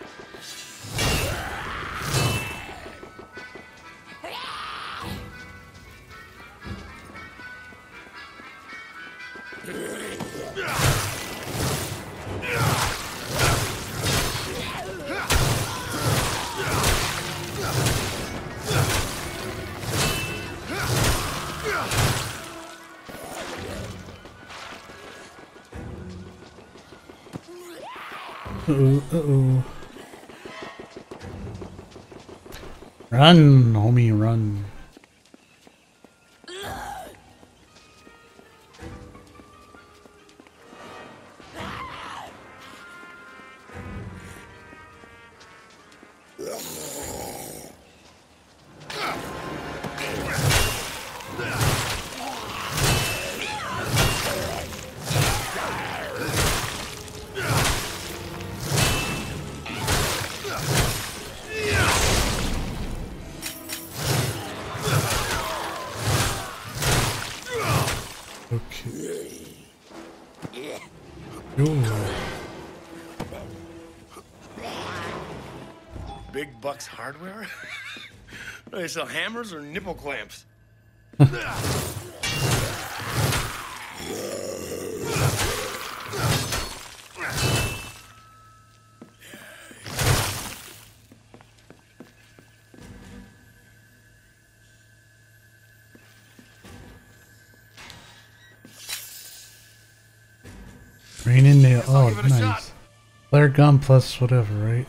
Uh-oh. Run, homie, run. Big Bucks Hardware? They sell hammers or nipple clamps? Rain in there. Oh, nice. Flare gun plus whatever, right?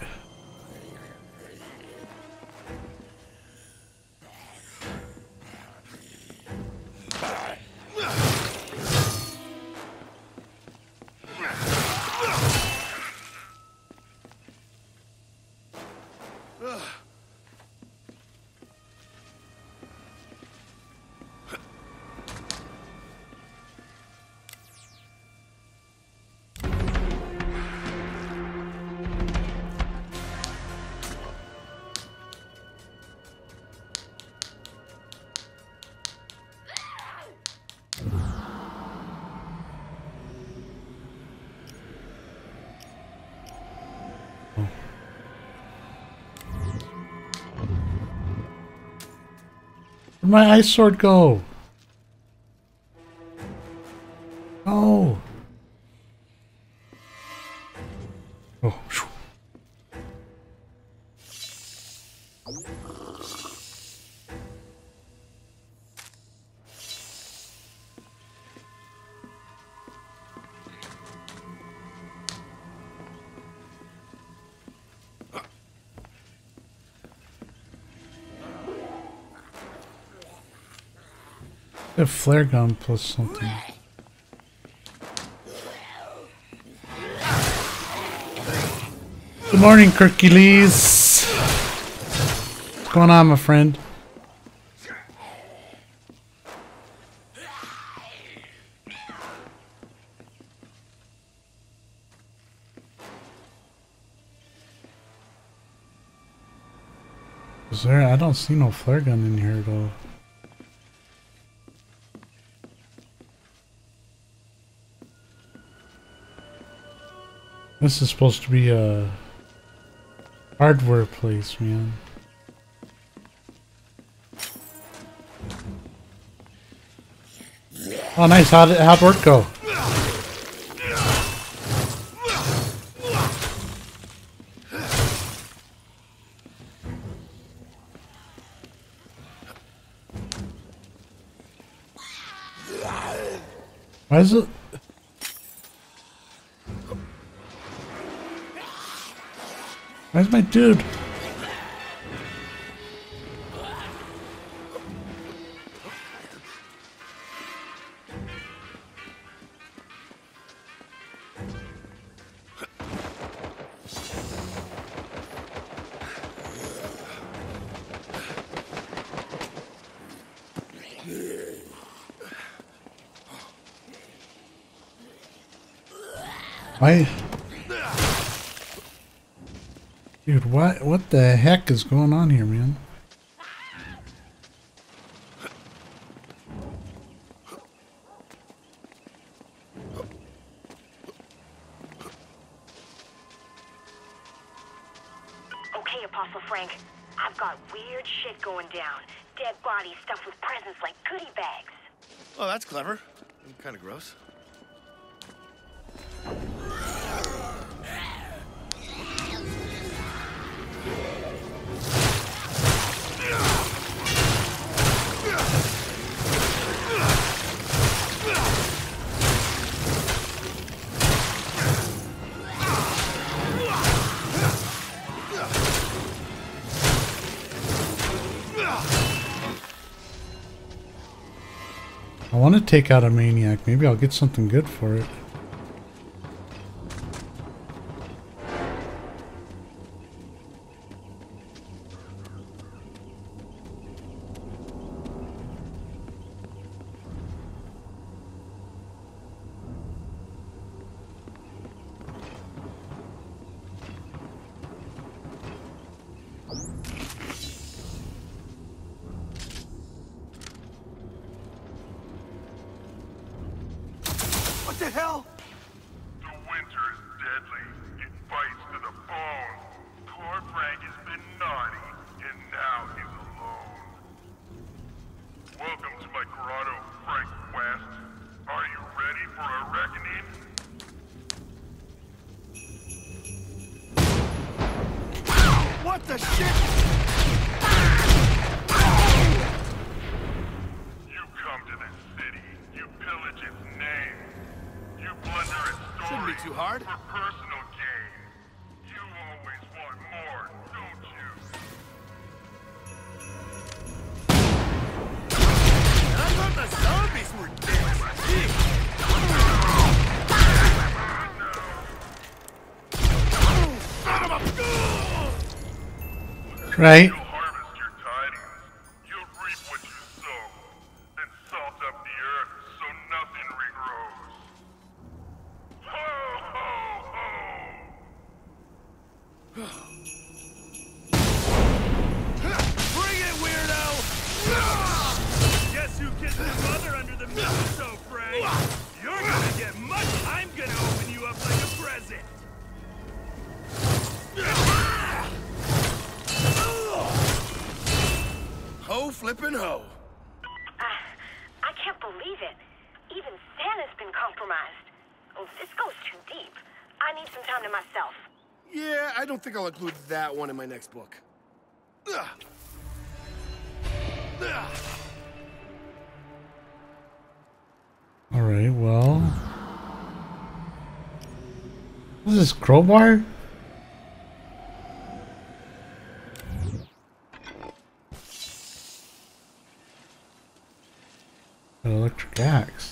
Where'd my ice sword go? Oh. Oh. Shoo. A flare gun plus something. Good morning, Hercules. What's going on, my friend? Is there? I don't see no flare gun in here though. This is supposed to be a hardware place, man. Oh, nice. How'd work go? Why is it? Where's my dude? Why? Dude, what the heck is going on here, man? Okay, Apostle Frank. I've got weird shit going down. Dead bodies stuffed with presents like goodie bags. Oh, that's clever. And kind of gross. I want to take out a maniac. Maybe I'll get something good for it. What the hell? The winter is deadly. It bites to the bone. Poor Frank has been naughty, and now he's alone. Welcome to my grotto, Frank West. Are you ready for a reckoning? What the shit? You come to this city. You pillage its name. You plunder its story. Shouldn't be too hard. For personal gain. You always want more, don't you? I thought the zombies were dead. Son of a... Right? You'll harvest your tidings. You'll reap what you sow. Then salt up the earth so nothing regrows. Ho, ho, ho! Bring it, weirdo! Guess who kissed his mother under the mistletoe, Frank? You're gonna get much. I'm gonna open you up like a present. Ho flippin' ho. I can't believe it. Even Santa's been compromised. Oh, this goes too deep. I need some time to myself. Yeah, I don't think I'll include that one in my next book. Ugh. Ugh. Alright, well. What is this, crowbar? An electric axe.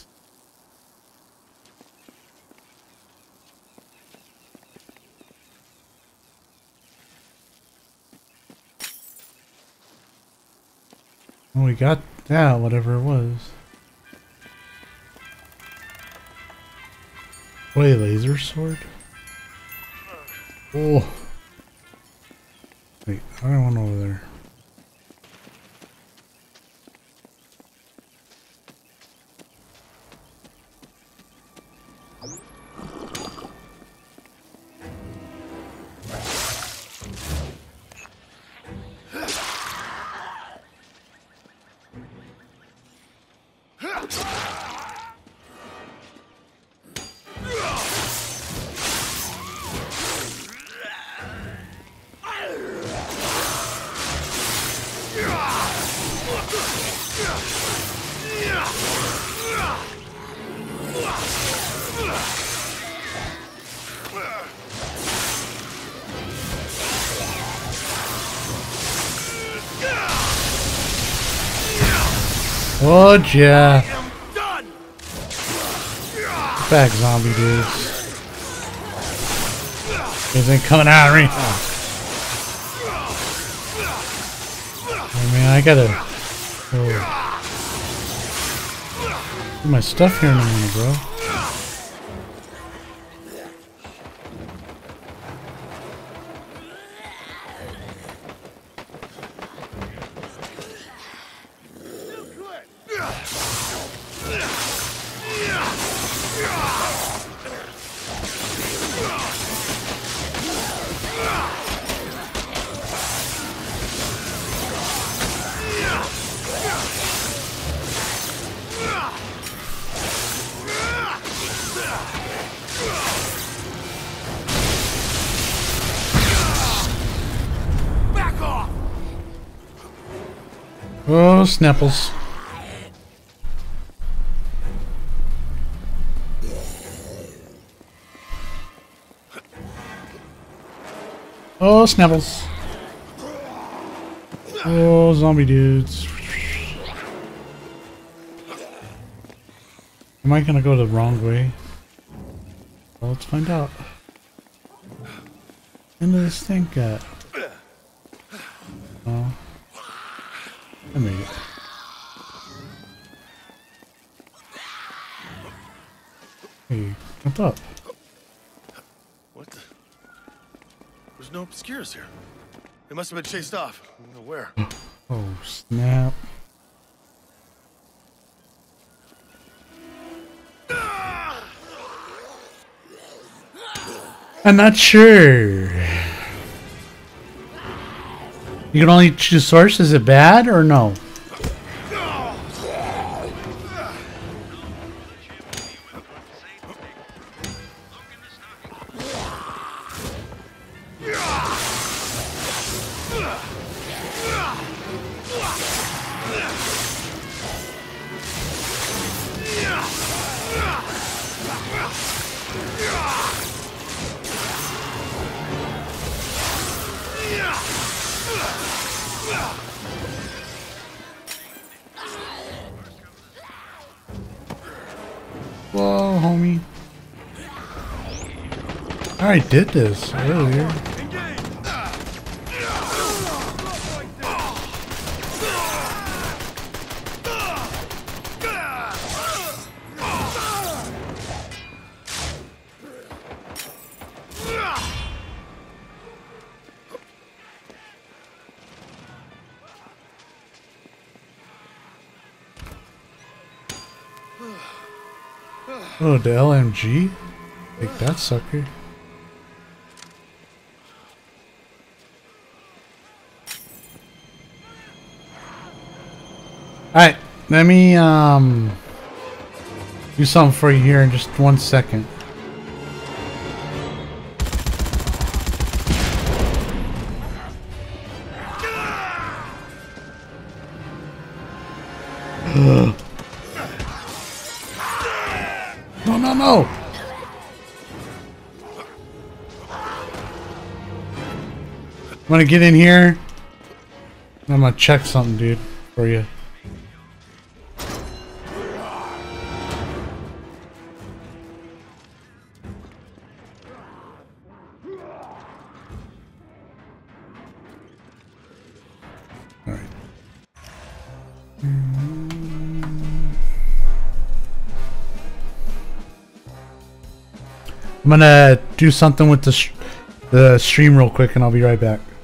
Oh, we got that, whatever it was. Wait, laser sword? Oh. Wait, I don't want over there. Oh yeah. Back, zombie dudes. These ain't coming out of me. Oh man, I gotta do my stuff here in a minute, bro. Oh, Snapples. Oh, Snapples. Oh, zombie dudes. Am I gonna go the wrong way? Well, let's find out. When did this thing get? Oh. I made it. Hey, jump up. What the? There's no obscures here. They must have been chased off. I don't know where. Oh, snap. I'm not sure. You can only choose source. Is it bad or no? Whoa, homie. I already did this earlier. Oh, the LMG? Take that sucker. Alright, let me do something for you here in just 1 second. No, no, no! I'm gonna get in here. And I'm gonna check something, dude, for you. Alright. I'm gonna do something with the stream real quick and I'll be right back.